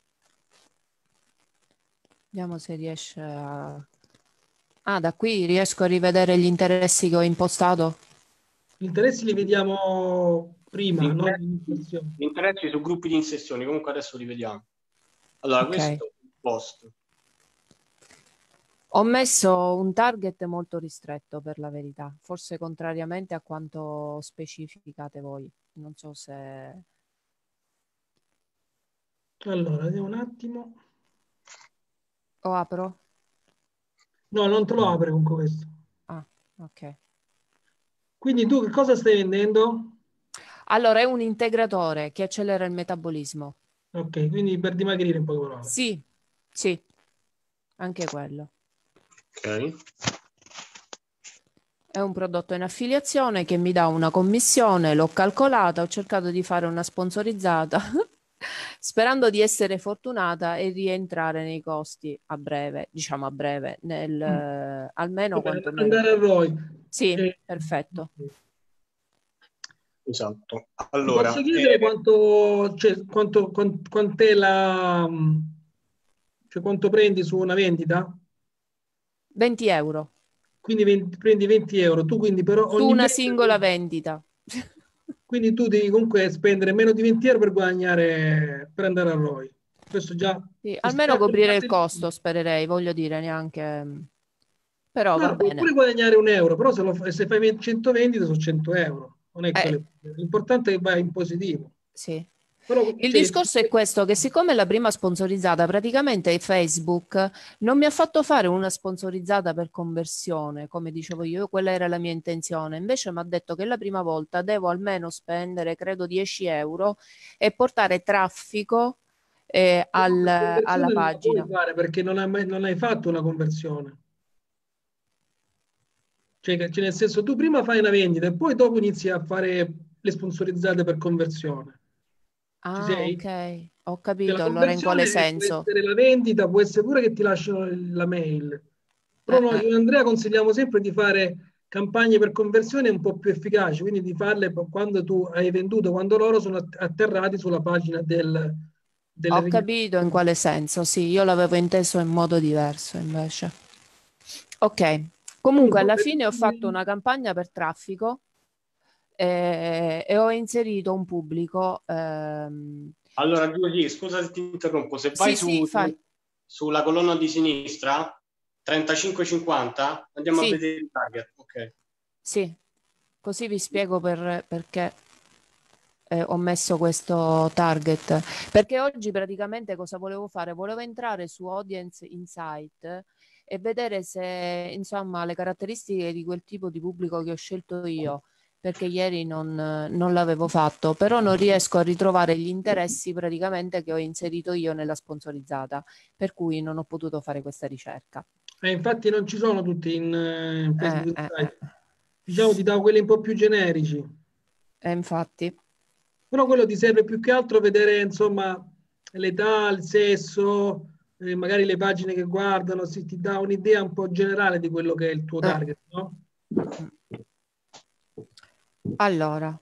Vediamo se riesce a... Ah, da qui riesco a rivedere gli interessi che ho impostato? Gli interessi li vediamo Gli prima, non interessi, all'inizio. gli interessi su gruppi di inserzioni. Comunque adesso li vediamo. Allora, Ok. questo è il post. Ho messo un target molto ristretto per la verità, forse contrariamente a quanto specificate voi. Non so se... Allora, vediamo un attimo. O apro? No, non te lo apre comunque questo. Ah, ok. Quindi tu che cosa stai vendendo? Allora, è un integratore che accelera il metabolismo. Ok, quindi per dimagrire in poche parole. Sì, sì, anche quello. Ok. È un prodotto in affiliazione che mi dà una commissione, l'ho calcolata, ho cercato di fare una sponsorizzata, sperando di essere fortunata e rientrare nei costi a breve, diciamo a breve, Mm. almeno Vabbè, quantomeno. andare a ROI. Sì, Eh, perfetto. Esatto. Ti posso Allora, chiedere quanto, cioè, quant'è cioè quanto prendi su una vendita? 20 euro Quindi prendi 20 euro, tu quindi però su ogni una mese, singola vendita. quindi tu devi comunque spendere meno di 20 euro per guadagnare, per andare a ROI. Questo già Sì, ti almeno stacca coprire il parte di costo, spererei, voglio dire, neanche... Però va no, puoi bene. pure guadagnare un euro, però se fai 100 vendite sono 100 euro. Non è Eh, quello. L'importante è che vai in positivo. sì. Però, Il cioè, discorso è questo, che siccome è la prima sponsorizzata, praticamente Facebook non mi ha fatto fare una sponsorizzata per conversione, come dicevo io, quella era la mia intenzione. Invece mi ha detto che la prima volta devo almeno spendere, credo, 10 euro e portare traffico la alla conversione non la puoi pagina. fare perché non hai fatto una conversione. Cioè, nel senso, tu prima fai una vendita e poi dopo inizi a fare le sponsorizzate per conversione. Ci Ah, sei? ok, ho Cioè, la capito allora in quale conversione può senso. essere la vendita, può essere pure che ti lasciano la mail. Però noi, Eh. io e Andrea consigliamo sempre di fare campagne per conversione un po' più efficaci, quindi di farle quando tu hai venduto, quando loro sono atterrati sulla pagina delle Ho capito in registrazioni. quale senso, sì, io l'avevo inteso in modo diverso invece. Ok, comunque Comunque, alla vabbè, fine ho fatto una campagna per traffico e ho inserito un pubblico. allora, Giulia, scusa se ti interrompo. Se vai Sì, sì, fai. sulla colonna di sinistra, 35-50, andiamo a Sì, vedere il target. Ok. sì, così vi spiego perché ho messo questo target. Perché oggi praticamente cosa volevo fare? Volevo entrare su Audience Insight e vedere se, insomma, le caratteristiche di quel tipo di pubblico che ho scelto io, perché ieri non l'avevo fatto, però non riesco a ritrovare gli interessi praticamente che ho inserito io nella sponsorizzata, per cui non ho potuto fare questa ricerca. infatti non ci sono tutti in Eh, Facebook eh, Insight. eh. Diciamo ti dà quelli un po' più generici. Infatti. Però quello ti serve più che altro vedere, insomma, l'età, il sesso, magari le pagine che guardano, ti dà un'idea un po' generale di quello che è il tuo Eh. target, no? Allora,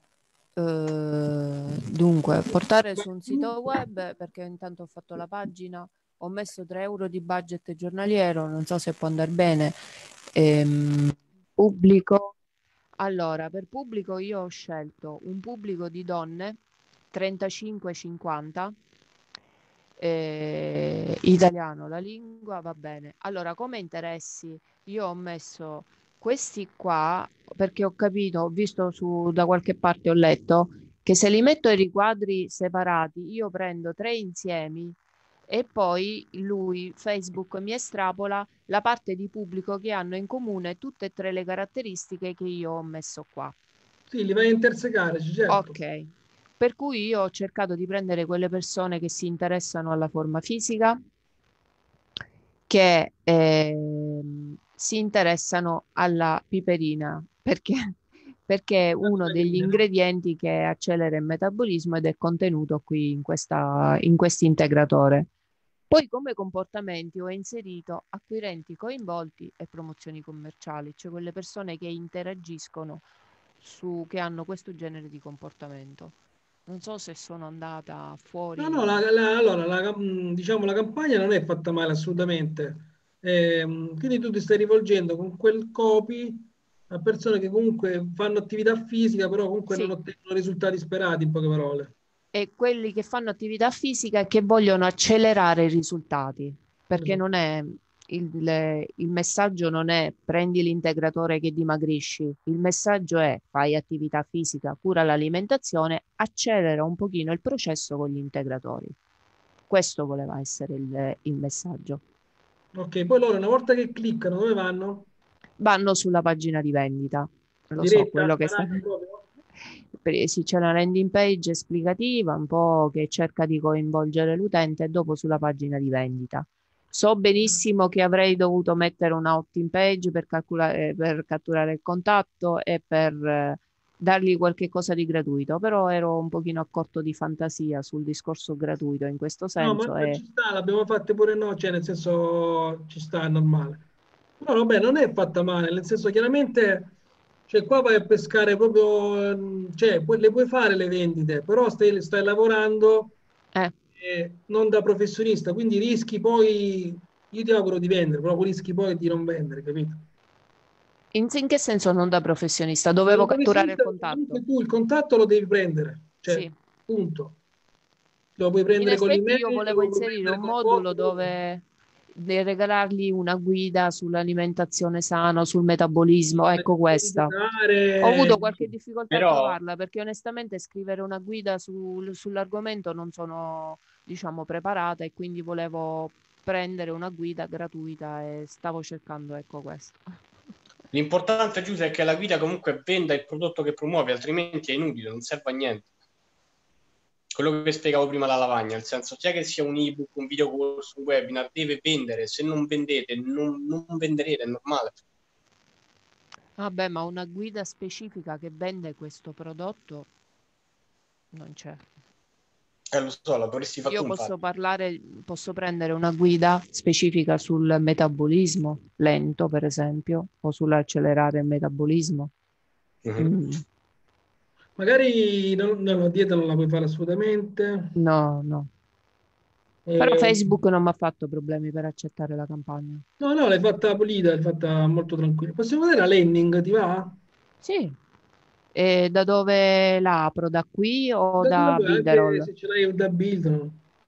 dunque, portare Ma su un tu, sito web perché intanto ho fatto la pagina, ho messo 3 euro di budget giornaliero, non so se può andare bene. Pubblico. Allora, per pubblico io ho scelto un pubblico di donne 35-50, italiano la lingua, va bene. Allora, come interessi, io ho messo questi qua perché ho capito, ho visto da qualche parte, ho letto che se li metto ai riquadri separati, io prendo tre insiemi e poi Facebook, mi estrapola la parte di pubblico che hanno in comune tutte e tre le caratteristiche che io ho messo qua. sì, li vai a intersecare, certo. Ok, per cui io ho cercato di prendere quelle persone che si interessano alla forma fisica, che si interessano alla piperina, perché, perché è uno degli Naturalmente, no? ingredienti che accelera il metabolismo ed è contenuto qui in questo integratore. Poi come comportamenti ho inserito acquirenti coinvolti e promozioni commerciali, cioè quelle persone che interagiscono che hanno questo genere di comportamento. Non so se sono andata No, no, fuori. allora, diciamo, la campagna non è fatta male assolutamente. Quindi tu ti stai rivolgendo con quel copy a persone che comunque fanno attività fisica, però comunque non Sì, ottengono risultati sperati, in poche parole. e quelli che fanno attività fisica e che vogliono accelerare i risultati, perché Esatto. non è il messaggio non è prendi l'integratore che dimagrisci, il messaggio è fai attività fisica, cura l'alimentazione, accelera un pochino il processo con gli integratori. Questo voleva essere il messaggio. Ok, poi loro una volta che cliccano, dove vanno? Vanno sulla pagina di vendita. Lo so, Diretta, quello che sta... sparati proprio? Sì, c'è una landing page esplicativa un po' che cerca di coinvolgere l'utente e dopo sulla pagina di vendita. So benissimo che avrei dovuto mettere una opt-in page per catturare il contatto e per dargli qualche cosa di gratuito, però ero un pochino a corto di fantasia sul discorso gratuito in questo No, senso ma e ci sta, l'abbiamo fatte pure noi, cioè nel senso ci sta, è normale. No, vabbè, non è fatta male, nel senso chiaramente, cioè qua vai a pescare proprio, cioè le puoi fare le vendite, però stai lavorando eh, non da professionista, quindi rischi poi, io ti auguro di vendere, però poi rischi poi di non vendere, capito? in che senso non da professionista? Ma Dovevo da catturare il professionista perché contatto. comunque tu il contatto lo devi prendere, cioè, Sì. punto. Lo puoi In prendere con effetti io l'email, volevo lo puoi inserire prendere un col post, modulo quello che è. dove regalargli una guida sull'alimentazione sana, sul metabolismo, Sì, le ecco cose da questa. Ho avuto dare. qualche difficoltà a Però trovarla perché onestamente scrivere una guida sull'argomento non sono, diciamo, preparata e quindi volevo prendere una guida gratuita e stavo cercando, ecco questo. l'importante, Giuseppe, è che la guida comunque venda il prodotto che promuove, altrimenti è inutile, non serve a niente. Quello che spiegavo prima la lavagna, nel senso sia che sia un ebook, un videocorso, un webinar, deve vendere. Se non vendete, non venderete, è normale. Vabbè, ma una guida specifica che vende questo prodotto non c'è. Lo so, la dovresti fare Io tu, infatti. posso prendere una guida specifica sul metabolismo lento, per esempio, o sull'accelerare il metabolismo. Mhm. Mm, Magari la dieta non la puoi fare assolutamente. no, no. Però Eh, Facebook non mi ha fatto problemi per accettare la campagna. no, no, l'hai fatta pulita, l'hai fatta molto tranquilla. Possiamo vedere la landing, ti va? Sì. E da dove la apro? Da qui o Da dove da vuoi, anche Builderall? se ce l'hai da build. No?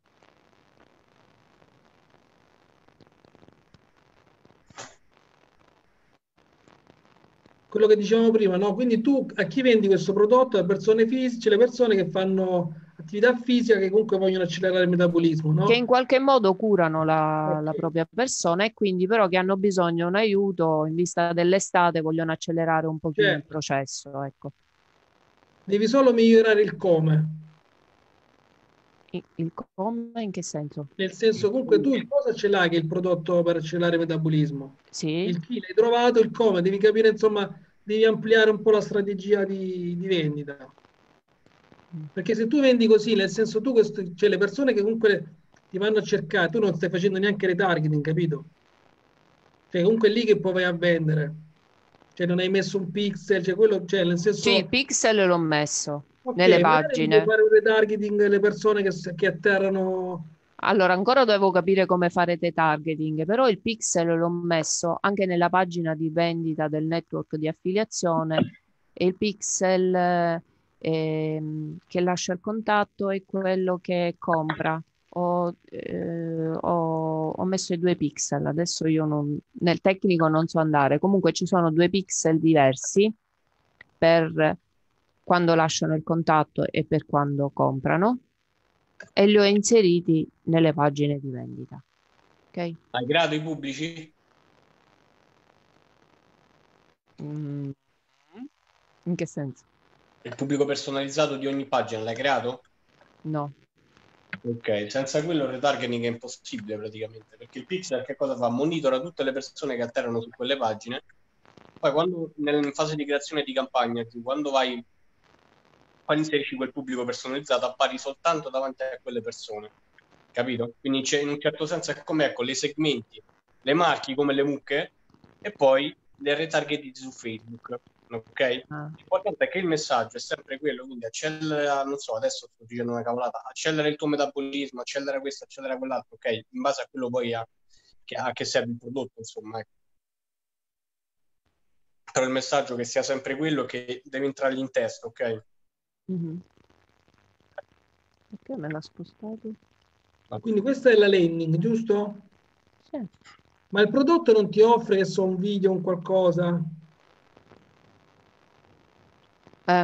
Quello che dicevamo prima, no? Quindi tu a chi vendi questo prodotto? A persone fisiche, le persone che fanno attività fisica che comunque vogliono accelerare il metabolismo, Che in no? qualche modo curano Ok. la propria persona e quindi però che hanno bisogno di un aiuto in vista dell'estate, vogliono accelerare un pochino il Certo, processo, ecco. devi solo migliorare il come. Il come in che senso? Nel senso, comunque tu il cosa ce l'hai che è il prodotto per accelerare il metabolismo? Sì? Il chi l'hai trovato, il come, devi capire, insomma, devi ampliare un po' la strategia di vendita. Perché se tu vendi così, nel senso tu, cioè le persone che comunque ti vanno a cercare, tu non stai facendo neanche retargeting, capito? Cioè comunque è lì che poi vai a vendere. Cioè non hai messo un pixel, cioè quello, cioè nel Sì, il senso, pixel l'ho messo ok, nelle magari ti puoi pagine. fare un retargeting le persone che atterrano. Allora, ancora devo capire come farete targeting, però il pixel l'ho messo anche nella pagina di vendita del network di affiliazione e il pixel che lascia il contatto è quello che compra. Ho messo i due pixel, adesso io nel tecnico non so andare, comunque ci sono due pixel diversi per quando lasciano il contatto e per quando comprano e li ho inseriti nelle pagine di vendita. Ok? Hai creato i pubblici? Mm, in che senso? Il pubblico personalizzato di ogni pagina l'hai creato? No. Ok, senza quello il retargeting è impossibile praticamente, perché il pixel che cosa fa? Monitora tutte le persone che atterrano su quelle pagine, poi quando in fase di creazione di campagna, quando vai, quando inserisci quel pubblico personalizzato, appari soltanto davanti a quelle persone, capito? Quindi c'è, in un certo senso è come, ecco, le segmenti, le marchi come le mucche e poi le retargetizzi su Facebook, ok? Ah. L'importante è che il messaggio è sempre quello, quindi accelera, non so, adesso sto dicendo una cavolata, accelera il tuo metabolismo, accelera questo, accelera quell'altro, ok? In base a quello poi a che serve il prodotto, insomma, ecco. Però il messaggio che sia sempre quello che deve entrare in testa, ok? Mhm. Perché me l'ha spostato? Quindi questa è la landing, giusto? Sì. Ma il prodotto non ti offre che so un video, un qualcosa?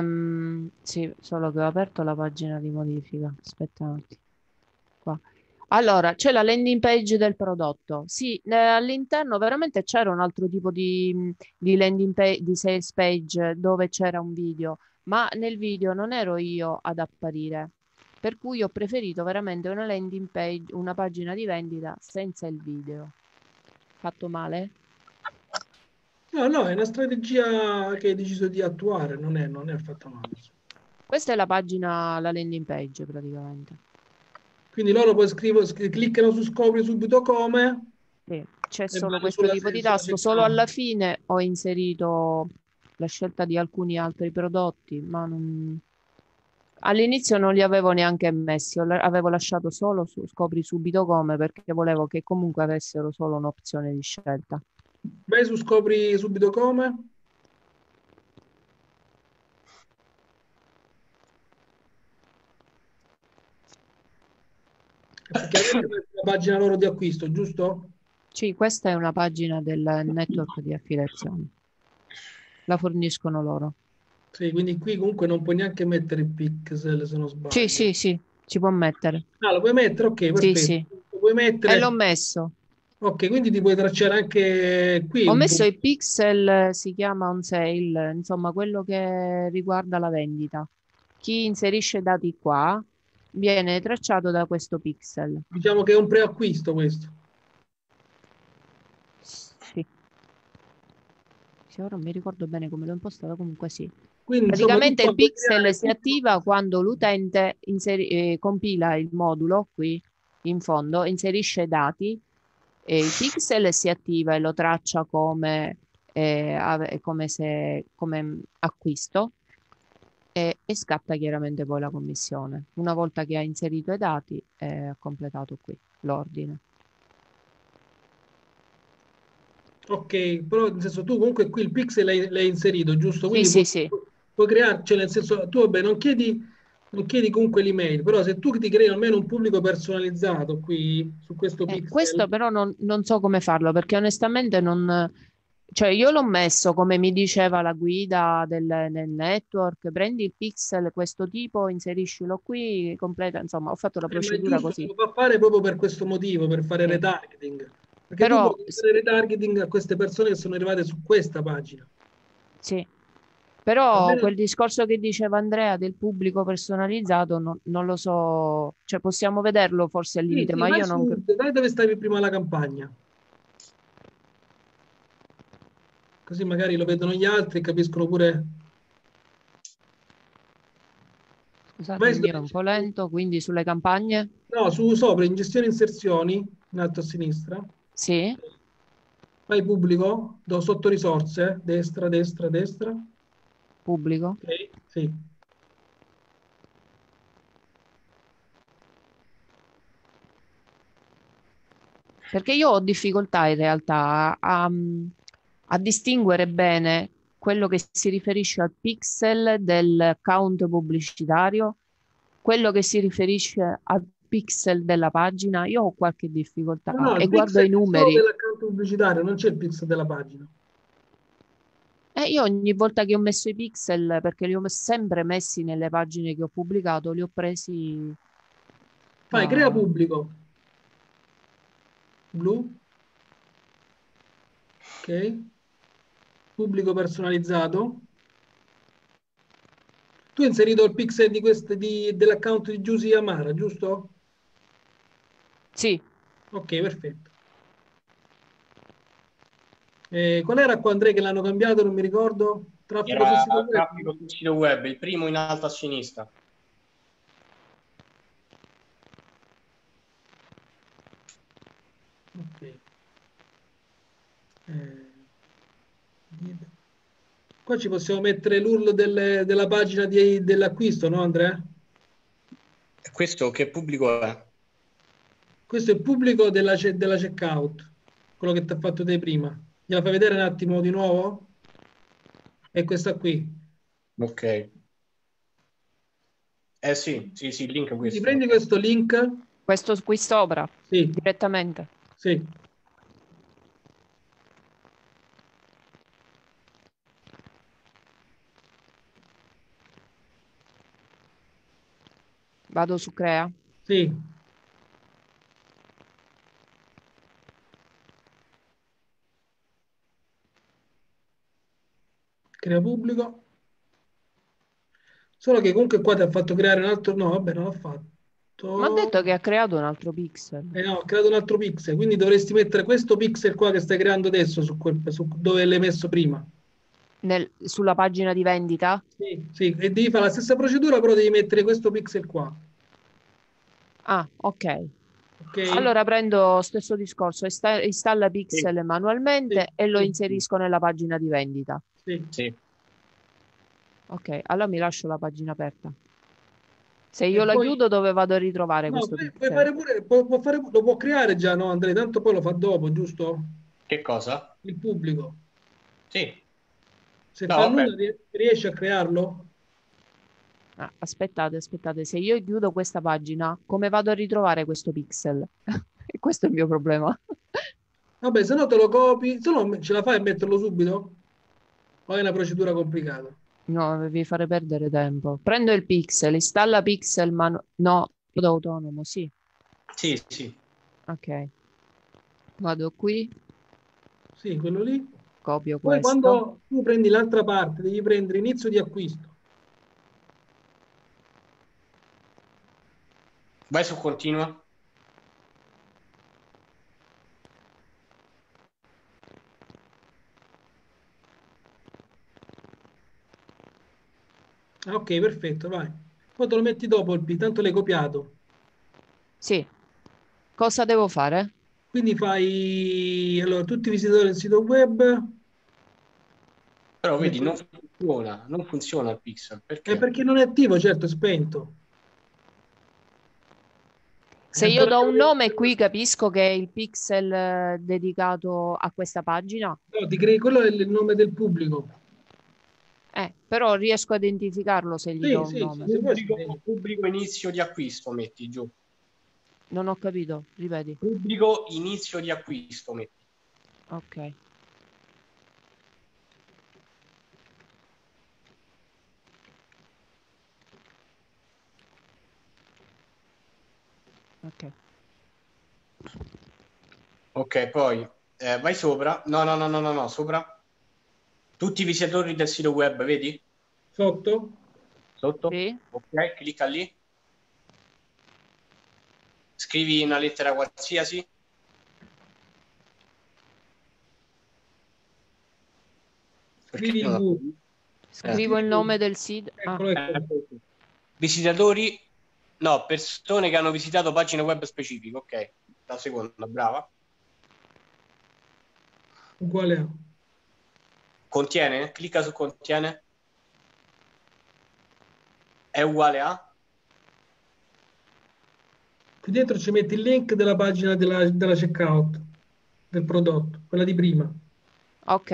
Sì, solo che ho aperto la pagina di modifica. Aspetta un attimo. Qua. Allora, c'è la landing page del prodotto. Sì, all'interno veramente c'era un altro tipo di landing page, di sales page dove c'era un video, ma nel video non ero io ad apparire. Per cui ho preferito veramente una landing page, una pagina di vendita senza il video. Fatto male? No, no, è una strategia che hai deciso di attuare, non è affatto male. Questa è la pagina, la landing page praticamente. Quindi loro poi cliccano su scopri subito come Sì, c'è e solo vanno questo tipo di sulla tasto. Solo checkout. alla fine ho inserito la scelta di alcuni altri prodotti, ma all'inizio non li avevo neanche messi, avevo lasciato solo su scopri subito come perché volevo che comunque avessero solo un'opzione di scelta. Vai su scopri subito come. Effettivamente questa è la pagina loro di acquisto, giusto? Sì, questa è una pagina del network di affiliazione. La forniscono loro. Sì, quindi qui comunque non puoi neanche mettere il pixel se non Sì, sbaglio. sì, sì, si può mettere. Ah, lo puoi mettere? Ok, Sì, perfetto. sì. Lo puoi E l'ho mettere. messo. Ok, quindi ti puoi tracciare anche qui Ho un po'. messo i pixel, si chiama on sale, insomma, quello che riguarda la vendita. Chi inserisce dati qua viene tracciato da questo pixel. Diciamo che è un preacquisto questo. Sì, sì, ora non mi ricordo bene come l'ho impostato, comunque sì. Quindi, insomma, tu Praticamente qua il puoi pixel creare si attiva quando l'utente compila il modulo qui in fondo, inserisce dati e il pixel si attiva e lo traccia come, come acquisto e scatta chiaramente poi la commissione. Una volta che ha inserito i dati, ha completato qui l'ordine. ok, però nel senso tu comunque qui il pixel l'hai inserito, giusto? Sì, Quindi sì, sì. puoi creare, cioè nel senso tu vabbè, non chiedi comunque l'email, però se tu ti crei almeno un pubblico personalizzato qui su questo Questo pixel, però non so come farlo perché onestamente non. Cioè io l'ho messo come mi diceva la guida del network, prendi il pixel questo tipo, inseriscilo qui, completa, insomma, ho fatto la ma è procedura giusto, così. lo fa fare proprio per questo motivo, per fare Sì. retargeting. Perché tu Però puoi fare retargeting a queste persone che sono arrivate su questa pagina. sì. Va Però bene? quel discorso che diceva Andrea del pubblico personalizzato non lo so, cioè possiamo vederlo forse al Sì, limite, sì, ma io non. vai dove stavi prima la campagna, così magari lo vedono gli altri e capiscono pure. Scusate, Vai il su mio è dove un c'è. po' lento, quindi sulle campagne? No, su sopra, in gestione inserzioni, in alto a sinistra. Sì, Vai pubblico, sotto risorse, destra, destra, destra. pubblico. Ok, sì. Perché io ho difficoltà in realtà a distinguere bene quello che si riferisce al pixel del count pubblicitario, quello che si riferisce al pixel della pagina. Io ho qualche difficoltà No, no, e il guardo i pixel è solo numeri. dell'account pubblicitario, non c'è il pixel della pagina. E io ogni volta che ho messo i pixel, perché li ho sempre messi nelle pagine che ho pubblicato, li ho presi Fai, crea da. pubblico. Blu, ok. Pubblico personalizzato. Tu hai inserito il pixel dell'account di Giusy Amara, giusto? Sì, Ok, perfetto. Qual era qua Andrea che l'hanno cambiato? Non mi ricordo. Traffico sul Era sito web. traffico sul sito web, il primo in alto a sinistra. Ok. Eh, Qua ci possiamo mettere l'URL della pagina dell'acquisto, no Andrea? E questo che pubblico è? Questo è il pubblico della checkout, quello che ti ha fatto te prima. Gliela fai vedere un attimo di nuovo? È questa qui. Ok. Eh sì, sì, sì, il link è Quindi questo. prendi Ok. questo link. questo qui sopra, Sì, direttamente. sì. Vado su Crea. Sì, crea pubblico. Solo che comunque qua ti ha fatto creare un altro... No, vabbè, non l'ha Ma ha fatto. detto che ha creato un altro pixel. No, ho creato un altro pixel, quindi dovresti mettere questo pixel qua che stai creando adesso su dove l'hai messo prima. Sulla pagina di vendita? Sì, sì, e devi fare la stessa procedura, però devi mettere questo pixel qua. Ah, ok. Ok? Allora prendo stesso discorso, installa Sì, pixel manualmente Sì, e lo sì, sì, inserisco nella pagina di vendita. sì. sì. Ok, allora mi lascio la pagina aperta. Se E io la poi, chiudo, dove vado a ritrovare no, questo puoi pixel? fare pure, lo può creare già, no, Andrea? Tanto poi lo fa dopo, giusto? Che cosa? Il pubblico. Sì. Se No, fa vabbè. nulla, riesce a crearlo? Ah, aspettate, aspettate, se io chiudo questa pagina, come vado a ritrovare questo pixel? E questo è il mio problema. Vabbè, se no te lo copi, se no ce la fai a metterlo subito? O è una procedura complicata? No, devi fare perdere tempo. Prendo il pixel, installa pixel, ma no, modo autonomo, sì. Sì, sì. Ok, vado qui, Sì, quello lì. copio Poi questo. quando tu prendi l'altra parte, devi prendere inizio di acquisto. Vai su continua. Ah, ok, perfetto, vai. Poi te lo metti dopo tanto l'hai copiato. Sì, cosa devo fare? Quindi fai allora, tutti i visitatori del sito web. Però vedi, Metti- non funziona il pixel. È Perché? perché non è attivo, certo, è spento. È Se io ancora... do un nome qui capisco che è il pixel dedicato a questa pagina, No, ti crei, quello è il nome del pubblico. però riesco a identificarlo se gli Sì, do un sì, sì, nome. se vuoi Pubblico inizio di acquisto, metti giù. Non ho capito, ripeti. Pubblico inizio di acquisto, metti. Ok, ok. Ok, poi vai sopra. No, no, no, no, no, no, sopra. Tutti i visitatori del sito web, vedi? sotto. Sotto. Sì, Ok, clicca lì. Scrivi una lettera qualsiasi. Perché Scrivi non la V. trovi? scrivo il Scrivi V. nome del sito. Ah, Eccolo, eccolo. Visitatori, no, persone che hanno visitato pagine web specifiche. Ok, la seconda, brava. Uguale a. Contiene? Clicca su contiene. È uguale a? Qui dentro ci metti il link della pagina della checkout del prodotto, quella di prima. ok.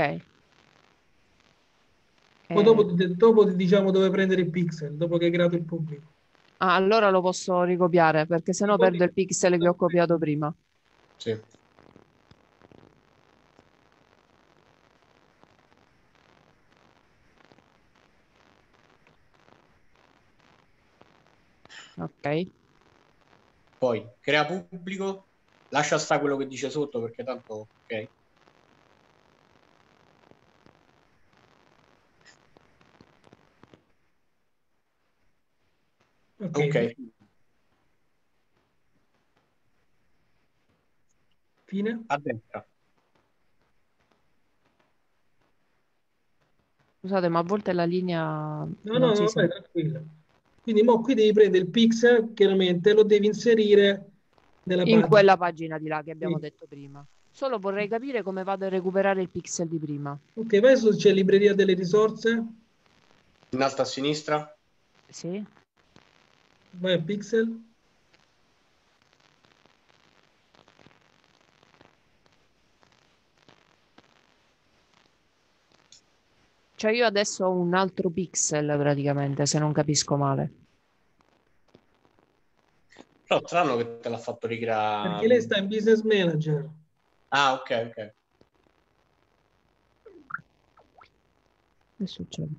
Poi Eh, dopo ti diciamo dove prendere il pixel, dopo che hai creato il pubblico. allora lo posso ricopiare perché Sì, sennò perdo il pixel che ho copiato prima. Sì. Ok. Poi crea pubblico, lascia stare quello che dice sotto perché tanto, ok. Ok, Ok, fine. a destra. Scusate, ma a volte la linea No, no, non si no, vai sente. tranquilla. Quindi mo qui devi prendere il pixel, chiaramente, lo devi inserire nella In pagina. quella pagina di là che abbiamo Sì. detto prima. Solo vorrei capire come vado a recuperare il pixel di prima. Ok, vai su c'è libreria delle risorse, In alto a sinistra. Sì? vai a pixel. Cioè io adesso ho un altro pixel praticamente, se non capisco male. Però strano che te l'ha fatto Perché lei ricreare. sta in Business Manager. Ah, ok, ok. Che succede?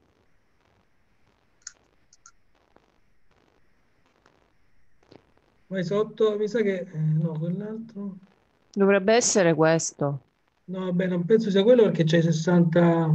Vai Vai sotto, mi sa che... no, quell'altro... Dovrebbe essere questo. No, vabbè, non penso sia quello perché c'è 60...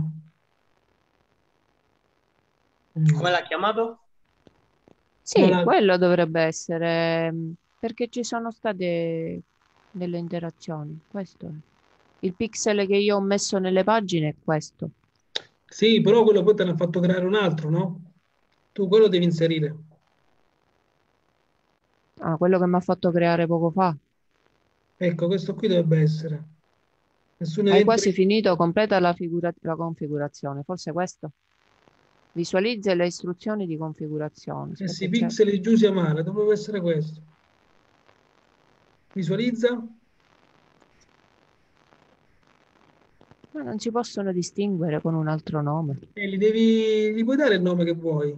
Come Mm. l'ha chiamato? No, Sì, quello dovrebbe essere, perché ci sono state delle interazioni. Questo è. Il pixel che io ho messo nelle pagine è questo. sì, però quello poi te ne ha fatto creare un altro, no? Tu quello devi inserire. Ah, quello che mi ha fatto creare poco fa. Ecco, questo qui dovrebbe essere. Nessun Hai evento... quasi finito, completa la configurazione. Forse questo. Visualizza le istruzioni di configurazione. Eh Aspetta, sì, c'è. pixel di Giusy Amara, dovrebbe essere questo. Visualizza. Ma non si possono distinguere con un altro nome. E gli puoi dare il nome che vuoi.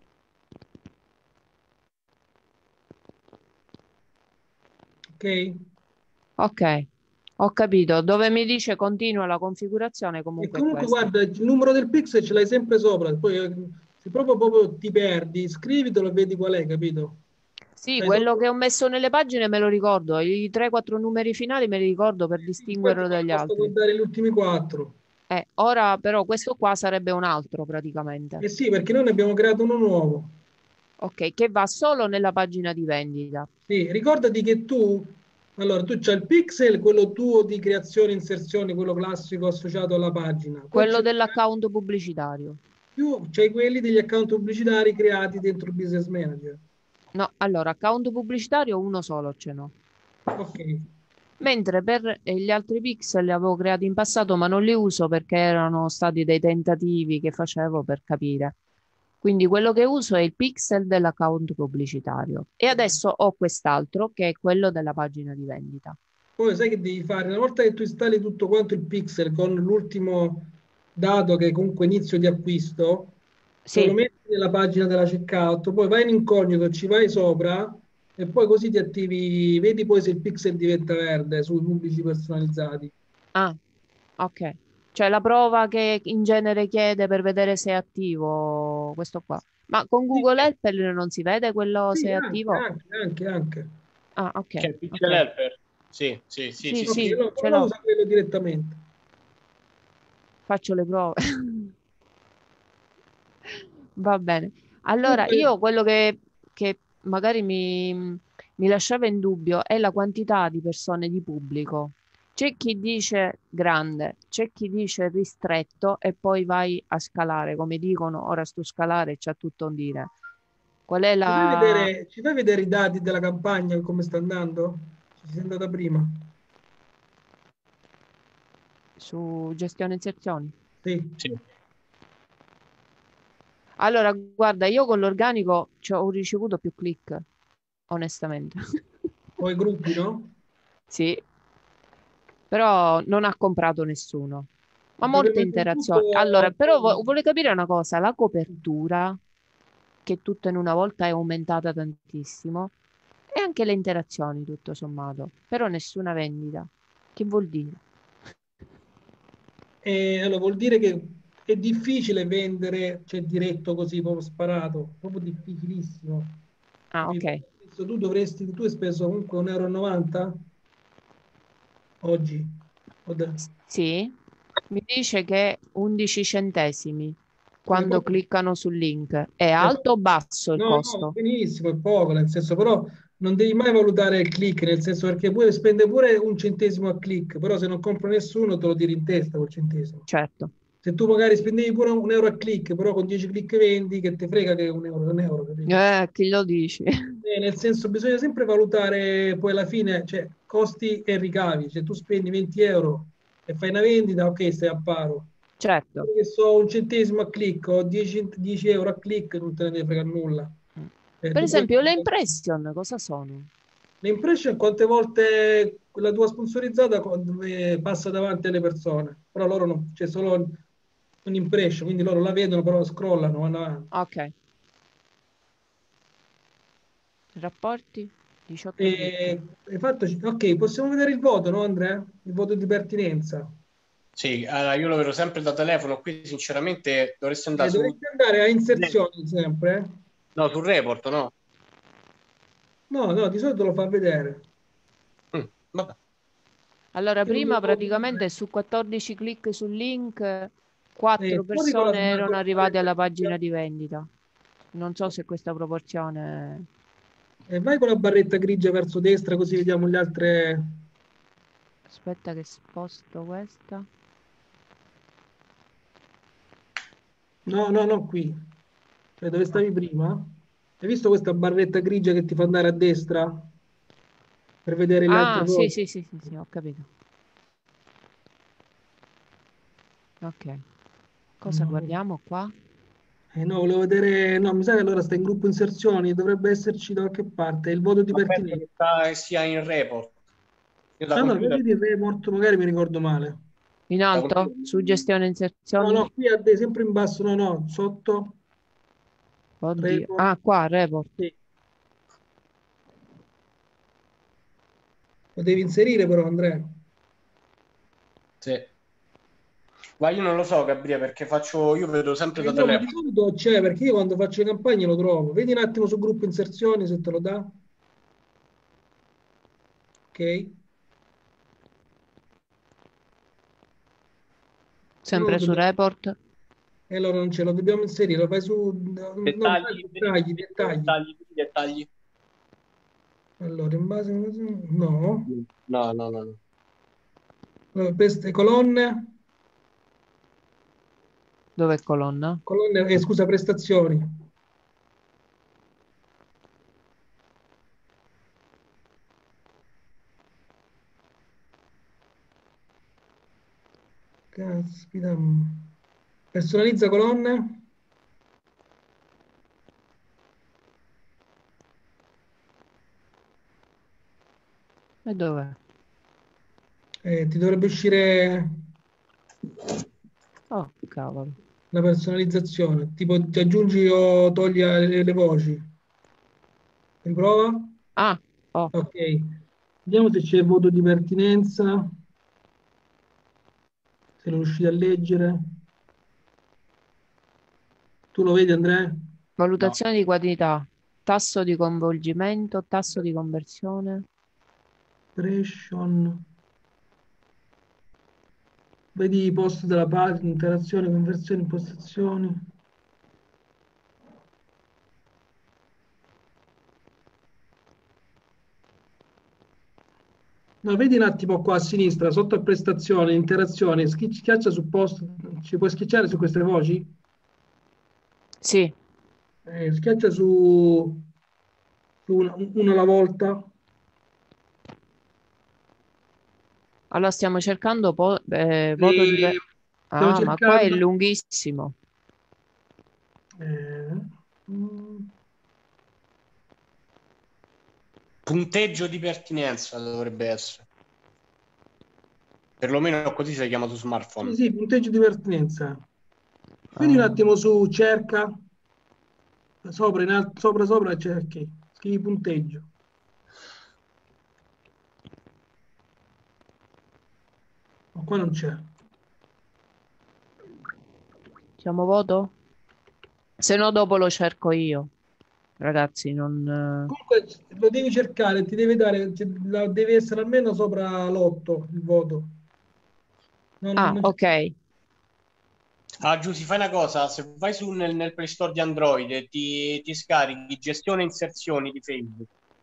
Ok? Ok, ho capito. Dove mi dice continua la configurazione, E comunque è comunque questo. guarda, il numero del pixel ce l'hai sempre sopra. Poi se proprio ti perdi, scrivitelo e vedi qual è, capito? Sì, Stai quello sopra. che ho messo nelle pagine me lo ricordo, i 3-4 numeri finali me li ricordo per Sì, infatti distinguerlo poi dagli basta altri. guardare gli ultimi quattro. Ora però questo qua sarebbe un altro praticamente. Eh sì, perché noi ne abbiamo creato uno nuovo. Ok, che va solo nella pagina di vendita. Sì, ricordati che allora tu c'hai il pixel, quello tuo di creazione e inserzione, quello classico associato alla pagina. Poi Quello c'è dell'account pubblicitario. c'hai quelli degli account pubblicitari creati dentro Business Manager. No, allora, account pubblicitario uno solo ce n'ho. Ok. Mentre per gli altri pixel li avevo creati in passato, ma non li uso perché erano stati dei tentativi che facevo per capire. Quindi quello che uso è il pixel dell'account pubblicitario. E adesso ho quest'altro che è quello della pagina di vendita. Poi sai che devi fare? Una volta che tu installi tutto quanto il pixel con l'ultimo dato che è comunque inizio di acquisto, lo Sì. metti nella pagina della checkout, poi vai in incognito, ci vai sopra e poi così ti attivi, vedi poi se il pixel diventa verde sui pubblici personalizzati. Ah, ok. Cioè la prova che in genere chiede per vedere se è attivo questo qua. Ma con Sì, Google Helper non si vede quello se sì, è anche, attivo? anche, anche, anche. Ah, ok, Che è Pixel ok. Helper? Sì, sì, sì, sì, Sì, Ok, sì. sì, allora ce prova a l'ho. usare quello direttamente. Faccio le prove. Va bene. Allora, Comunque, io quello che magari mi lasciava in dubbio è la quantità di persone di pubblico. C'è chi dice grande, c'è chi dice ristretto e poi vai a scalare, come dicono, ora sto scalare c'ha tutto un dire. Qual è la ci fai vedere i dati della campagna, come sta andando? Ci sei andata prima? su gestione inserzioni? Sì. Sì. Allora, guarda, io con l'organico ho ricevuto più click, onestamente. O i gruppi, no? Sì, però non ha comprato nessuno. Ma Perché per molte mettere interazioni. tutto... Allora, però vuole capire una cosa, la copertura, che tutta in una volta è aumentata tantissimo, e anche le interazioni, tutto sommato, però nessuna vendita. Che vuol dire? allora, vuol dire che è difficile vendere, cioè diretto così, proprio sparato, proprio difficilissimo. Ah, Capito? ok. Tu hai speso comunque 1,90 euro oggi. Sì, mi dice che 11 centesimi Come quando poco? cliccano sul link. È alto o basso il No, no, costo? benissimo, è poco, nel senso, però non devi mai valutare il click, nel senso perché pure spende pure un centesimo a click, però se non compra nessuno te lo tiri in testa quel centesimo. Certo. Se tu magari spendevi pure un euro a click, però con 10 click vendi, che te frega che è un euro, capito? Chi lo dici? Nel senso, bisogna sempre valutare poi alla fine, cioè, costi e ricavi. Se tu spendi 20 euro e fai una vendita, ok, stai a paro. Certo. Che so, un centesimo a click o 10 euro a click, non te ne deve fregare nulla. Per Tu puoi... esempio, le impression cosa sono? Le impression, quante volte la tua sponsorizzata passa davanti alle persone, però loro non, c'è solo un'impression, quindi loro la vedono, però scrollano, vanno avanti. Ok, rapporti 18 click. Hai fatto, ok, possiamo vedere il voto, no Andrea? Il voto di pertinenza. Sì, allora io lo vedo sempre da telefono, qui sinceramente dovresti andare su... Dovresti andare a inserzioni sempre. No, sul report, no? No, no, di solito lo fa vedere. Vabbè. Allora, Io non mi prima ricordo praticamente mai. su 14 clic sul link, 4 Fuori con persone con erano la arrivate barretta alla grigia. pagina di vendita. Non so se questa proporzione... E vai con la barretta grigia verso destra così vediamo le altre. Aspetta che sposto questa. No, no, no, qui. Cioè, dove Ah, stavi prima? Hai visto questa barretta grigia che ti fa andare a destra per vedere le altre sì, cose? sì, sì, sì, sì, ho capito. Ok. Cosa No, guardiamo qua? no, volevo vedere. No, mi sa che allora sta in gruppo inserzioni, dovrebbe esserci da qualche parte il voto di Ma penso pertinenza. che sia in report. Io da Ah no, computer, vedi il report, magari mi ricordo male. In da alto? computer Su gestione No, inserzioni? no, qui sempre in basso, no, no, sotto, Oddio. report. Ah, qua, report. Sì. Lo devi inserire però, Andrea. sì. Ma io non lo so, Gabriele, perché io vedo sempre da No, ma di telefono. solito c'è, perché io quando faccio le campagne lo trovo. Vedi un attimo su gruppo inserzioni se te lo dà. Ok? Se no lo Sempre su dobbiamo. report. E allora non ce lo dobbiamo inserire, lo fai su. No, non fai Dettagli, vedi, dettagli, vedi i dettagli. dettagli, vedi i dettagli. Allora, in base. No. No, no, no, no. Allora, queste colonne. Dove è colonna? Colonne, scusa, prestazioni. Caspita. Personalizza colonne. E dov'è? Ti dovrebbe uscire Oh, cavolo. la personalizzazione. Tipo ti aggiungi o togli le voci. Riprova. Ah, oh, Ok. Vediamo se c'è il voto di pertinenza. Se lo riuscite a leggere. Tu lo vedi, Andrea? No. valutazione di qualità, tasso di coinvolgimento, tasso di conversione. Impression. Vedi i post della pagina, interazione, conversioni, impostazioni. No, vedi un attimo qua a sinistra, sotto a prestazioni, interazioni, schiaccia su post, ci puoi schiacciare su queste voci? Sì, Schiaccia su una alla volta. allora stiamo cercando voto di... E stiamo Ah, ma qua è cercando. lunghissimo. eh, mm, Punteggio di pertinenza dovrebbe essere. Perlomeno così si chiama su sì, smartphone. sì, punteggio di pertinenza. Vedi un Ah, attimo su cerca, sopra, in alto, sopra, cerchi, scrivi punteggio. Ma qua non c'è. siamo voto? Se no dopo lo cerco io. Ragazzi, non... Comunque lo devi cercare, ti deve dare, deve essere almeno sopra l'8 il voto. Ah, Non c'è. ok. Ah, Giusy, fai una cosa, se vai nel Play Store di Android e ti scarichi gestione inserzioni di Facebook,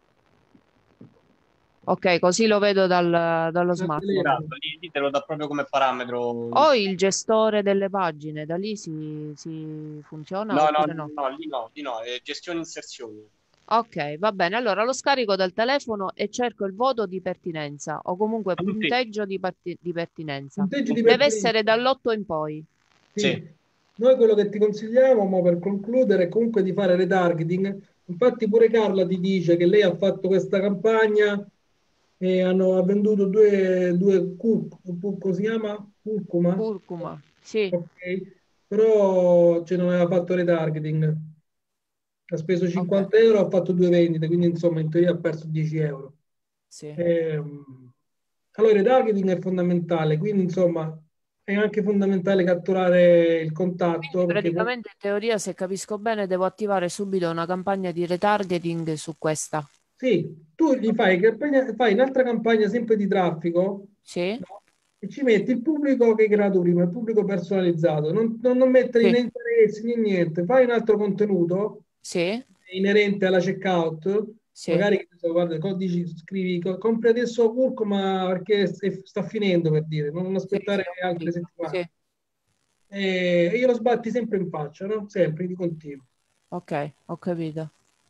Ok, così lo vedo dallo Dal smartphone. telefono. esatto, lì te lo dà proprio come parametro. O il gestore delle pagine, da lì si funziona No, no, oppure no? no, lì no, è gestione inserzioni. Ok, va bene. Allora lo scarico dal telefono e cerco il voto di pertinenza o comunque Punteggio. punteggio di pertinenza. Punteggio di Deve essere pertinenza. dall'8 in poi. Sì. Sì. Noi quello che ti consigliamo, mo, per concludere, è comunque di fare retargeting. Infatti pure Carla ti dice che lei ha fatto questa campagna e ha venduto due come si chiama? Curcuma? Curcuma, sì, Ok, però cioè, non aveva fatto retargeting. Ha speso ok, 50 euro, ha fatto due vendite, quindi insomma in teoria ha perso 10 euro. sì. Allora il retargeting è fondamentale, quindi insomma è anche fondamentale catturare il Quindi contatto perché praticamente in teoria, se capisco bene, devo attivare subito una campagna di retargeting su questa. Sì, tu gli fai un'altra campagna sempre di traffico, Sì, no? E ci metti il pubblico che hai creato prima, il pubblico personalizzato, non mettere né sì, interessi né niente, fai un altro contenuto sì, inerente alla checkout, sì, magari che ne so, guarda, dici, scrivi, compri adesso curcuma perché sta finendo per dire, non sì, sì, aspettare ho altre capito. settimane. Sì, E glielo sbatti sempre in faccia, no? Sempre di continuo. ok, ho capito.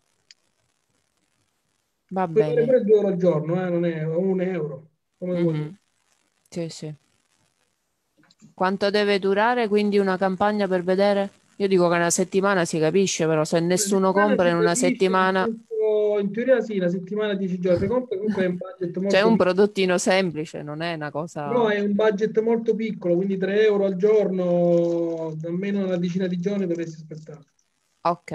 Va Puoi fare bene. pure 2 euro al giorno, non è 1 euro, come vuoi. Mhm. Sì, sì. Quanto deve durare quindi una campagna per vedere? Io dico che una settimana si capisce, però se Una nessuno settimana compra si in una capisce, nel settimana, senso, in teoria sì, una settimana, 10 giorni, se compri comunque è un budget c'è molto un piccolo, prodottino semplice, non è una però cosa... è un budget molto piccolo, quindi 3 euro al giorno, almeno una decina di giorni dovresti aspettare. Ok,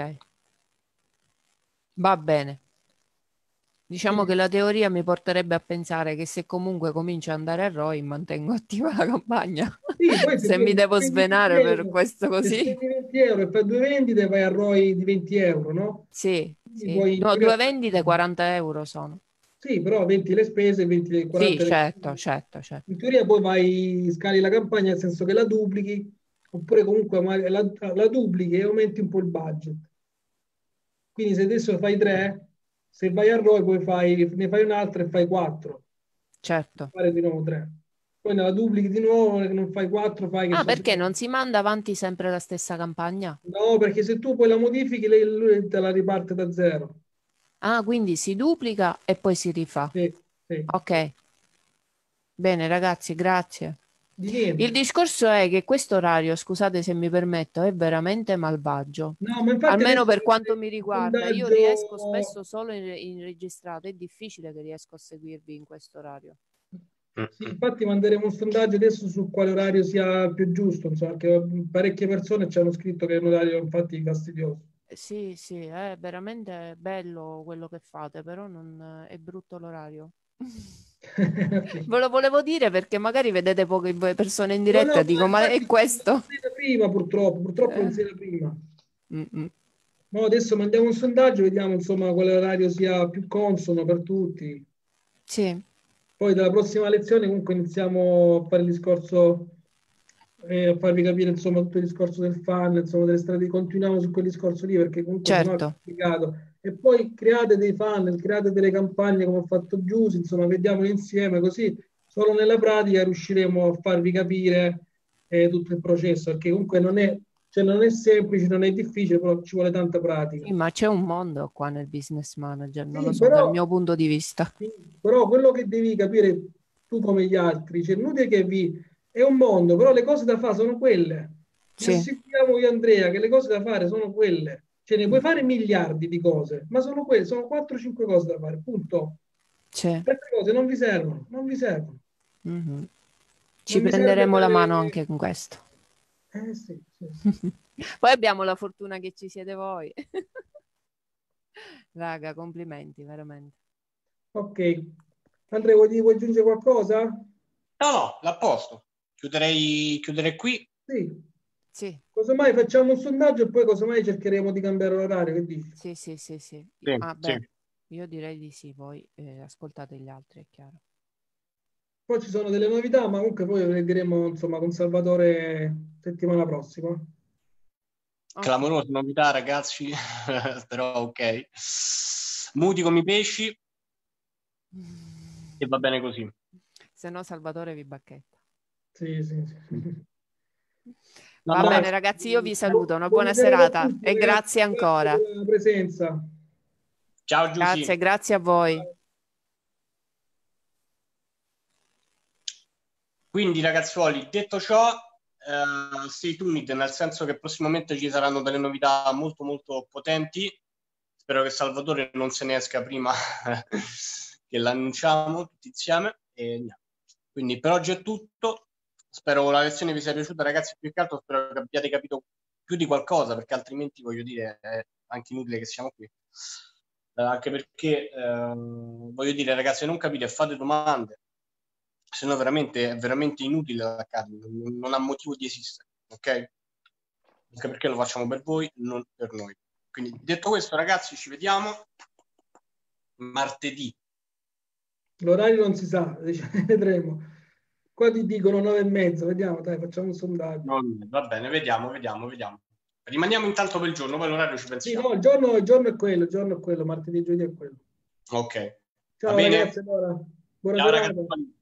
va bene. Diciamo che Quindi, la teoria mi porterebbe a pensare che se comunque comincia ad andare a ROI, mantengo attiva la campagna. sì, poi se Se mi devo spendi 20 svenare per euro, questo se così. spendi 20 euro e fai due vendite, vai a ROI di 20 euro, no? Sì, Quindi sì. puoi in No, teoria due vendite 40 euro sono. sì, però 20 le spese, 20 Sì, 40 le certo, spese. certo, certo. In teoria poi vai, scali la campagna nel senso che la duplichi, oppure comunque la duplichi e aumenti un po' il budget. Quindi se adesso fai 3, se vai a ROI poi ne fai un'altra e fai 4, Certo. fare di nuovo 3. Poi la duplichi di nuovo, non fai 4, fai che Ah, so perché 6. non si manda avanti sempre la stessa campagna? No, perché se tu poi la modifichi, lui te la riparte da zero. Ah, quindi si duplica e poi si rifà. Sì, sì. Ok, bene ragazzi, grazie. Di Il niente. discorso è che questo orario, scusate se mi permetto, è veramente malvagio. No, ma infatti Almeno adesso per quanto mi il riguarda, io riesco sondaggio. spesso solo in registrato, è difficile che riesco a seguirvi in questo orario. Sì, infatti manderemo un sondaggio adesso su quale orario sia più giusto, insomma, perché parecchie persone ci hanno scritto che è un orario infatti fastidioso. Sì, sì, è veramente bello quello che fate, però non è brutto l'orario. Sì. Ve lo volevo dire perché magari vedete poche persone in No, diretta no, e ma dico, ma è infatti questo? non si vede prima purtroppo non Eh, si vede prima. mm, mm. Ma adesso mandiamo un sondaggio, vediamo insomma quale orario sia più consono per tutti. Sì, Poi dalla prossima lezione comunque iniziamo a fare il discorso, a farvi capire insomma tutto il discorso del fan, insomma delle strade, continuiamo su quel discorso lì perché comunque sennò è certo. complicato. E poi create dei funnel, create delle campagne come ha fatto Giusy, insomma vediamole insieme così solo nella pratica riusciremo a farvi capire tutto il processo perché comunque non è semplice, non è difficile, però ci vuole tanta pratica. Sì, ma c'è un mondo qua nel business manager, non lo Sì, so, dal mio punto di vista. sì, però quello che devi capire tu come gli altri, cioè inutile che è un mondo, però le cose da fare sono quelle. Vi Sì. assicuriamo io e Andrea che le cose da fare sono quelle. Cioè ne puoi Mm, fare miliardi di cose, ma sono quelle, sono 4-5 cose da fare, punto. sì. Le altre cose non vi servono, non vi servono. Mhm. Ci Non vi serve prenderemo la fare. mano anche con questo. Sì, sì, sì. Poi abbiamo la fortuna che ci siete voi. Raga, complimenti, veramente. Ok. Andrea, vuoi aggiungere qualcosa? No, no, l'ha posto. Chiuderei qui. Sì. Sì, Casomai facciamo un sondaggio e poi casomai cercheremo di cambiare l'orario, che dici? sì, sì, sì, sì. Sì, Ah, sì. beh, io direi di sì, poi ascoltate gli altri, è chiaro. Poi ci sono delle novità, ma comunque poi vedremo insomma con Salvatore settimana prossima. Ok. Clamorosa novità, ragazzi. Però ok. Muti come i pesci e va bene così. Se no Salvatore vi bacchetta. Sì, sì, sì. No, Va Dai, bene ragazzi, io vi saluto, una buona serata a serata tutti, e ragazzi. grazie Grazie ancora. per la presenza. ciao Grazie, Giusy. grazie a voi. Quindi, ragazzuoli, detto ciò, stay tuned, nel senso che prossimamente ci saranno delle novità molto molto potenti. Spero che Salvatore non se ne esca prima che l'annunciamo tutti insieme. E, niente. Quindi per oggi è tutto. Spero la lezione vi sia piaciuta, ragazzi. Più che altro spero che abbiate capito più di qualcosa, perché altrimenti, voglio dire, è anche inutile che siamo qui. Anche perché, voglio dire, ragazzi, se non capite, fate domande, se no veramente è veramente inutile attaccarmi, non ha motivo di esistere, ok? Anche perché lo facciamo per voi, non per noi. Quindi detto questo, ragazzi, ci vediamo. martedì. L'orario non si sa, vedremo. Qua ti dicono 9:30, vediamo, dai, facciamo un sondaggio. Va bene, vediamo. Rimaniamo intanto per il giorno, poi l'orario ci Sì, pensiamo. no, il giorno è quello, martedì e giovedì è quello. Ok. Ciao Va bene? ragazzi, allora. Buona Ciao serata. ragazzi.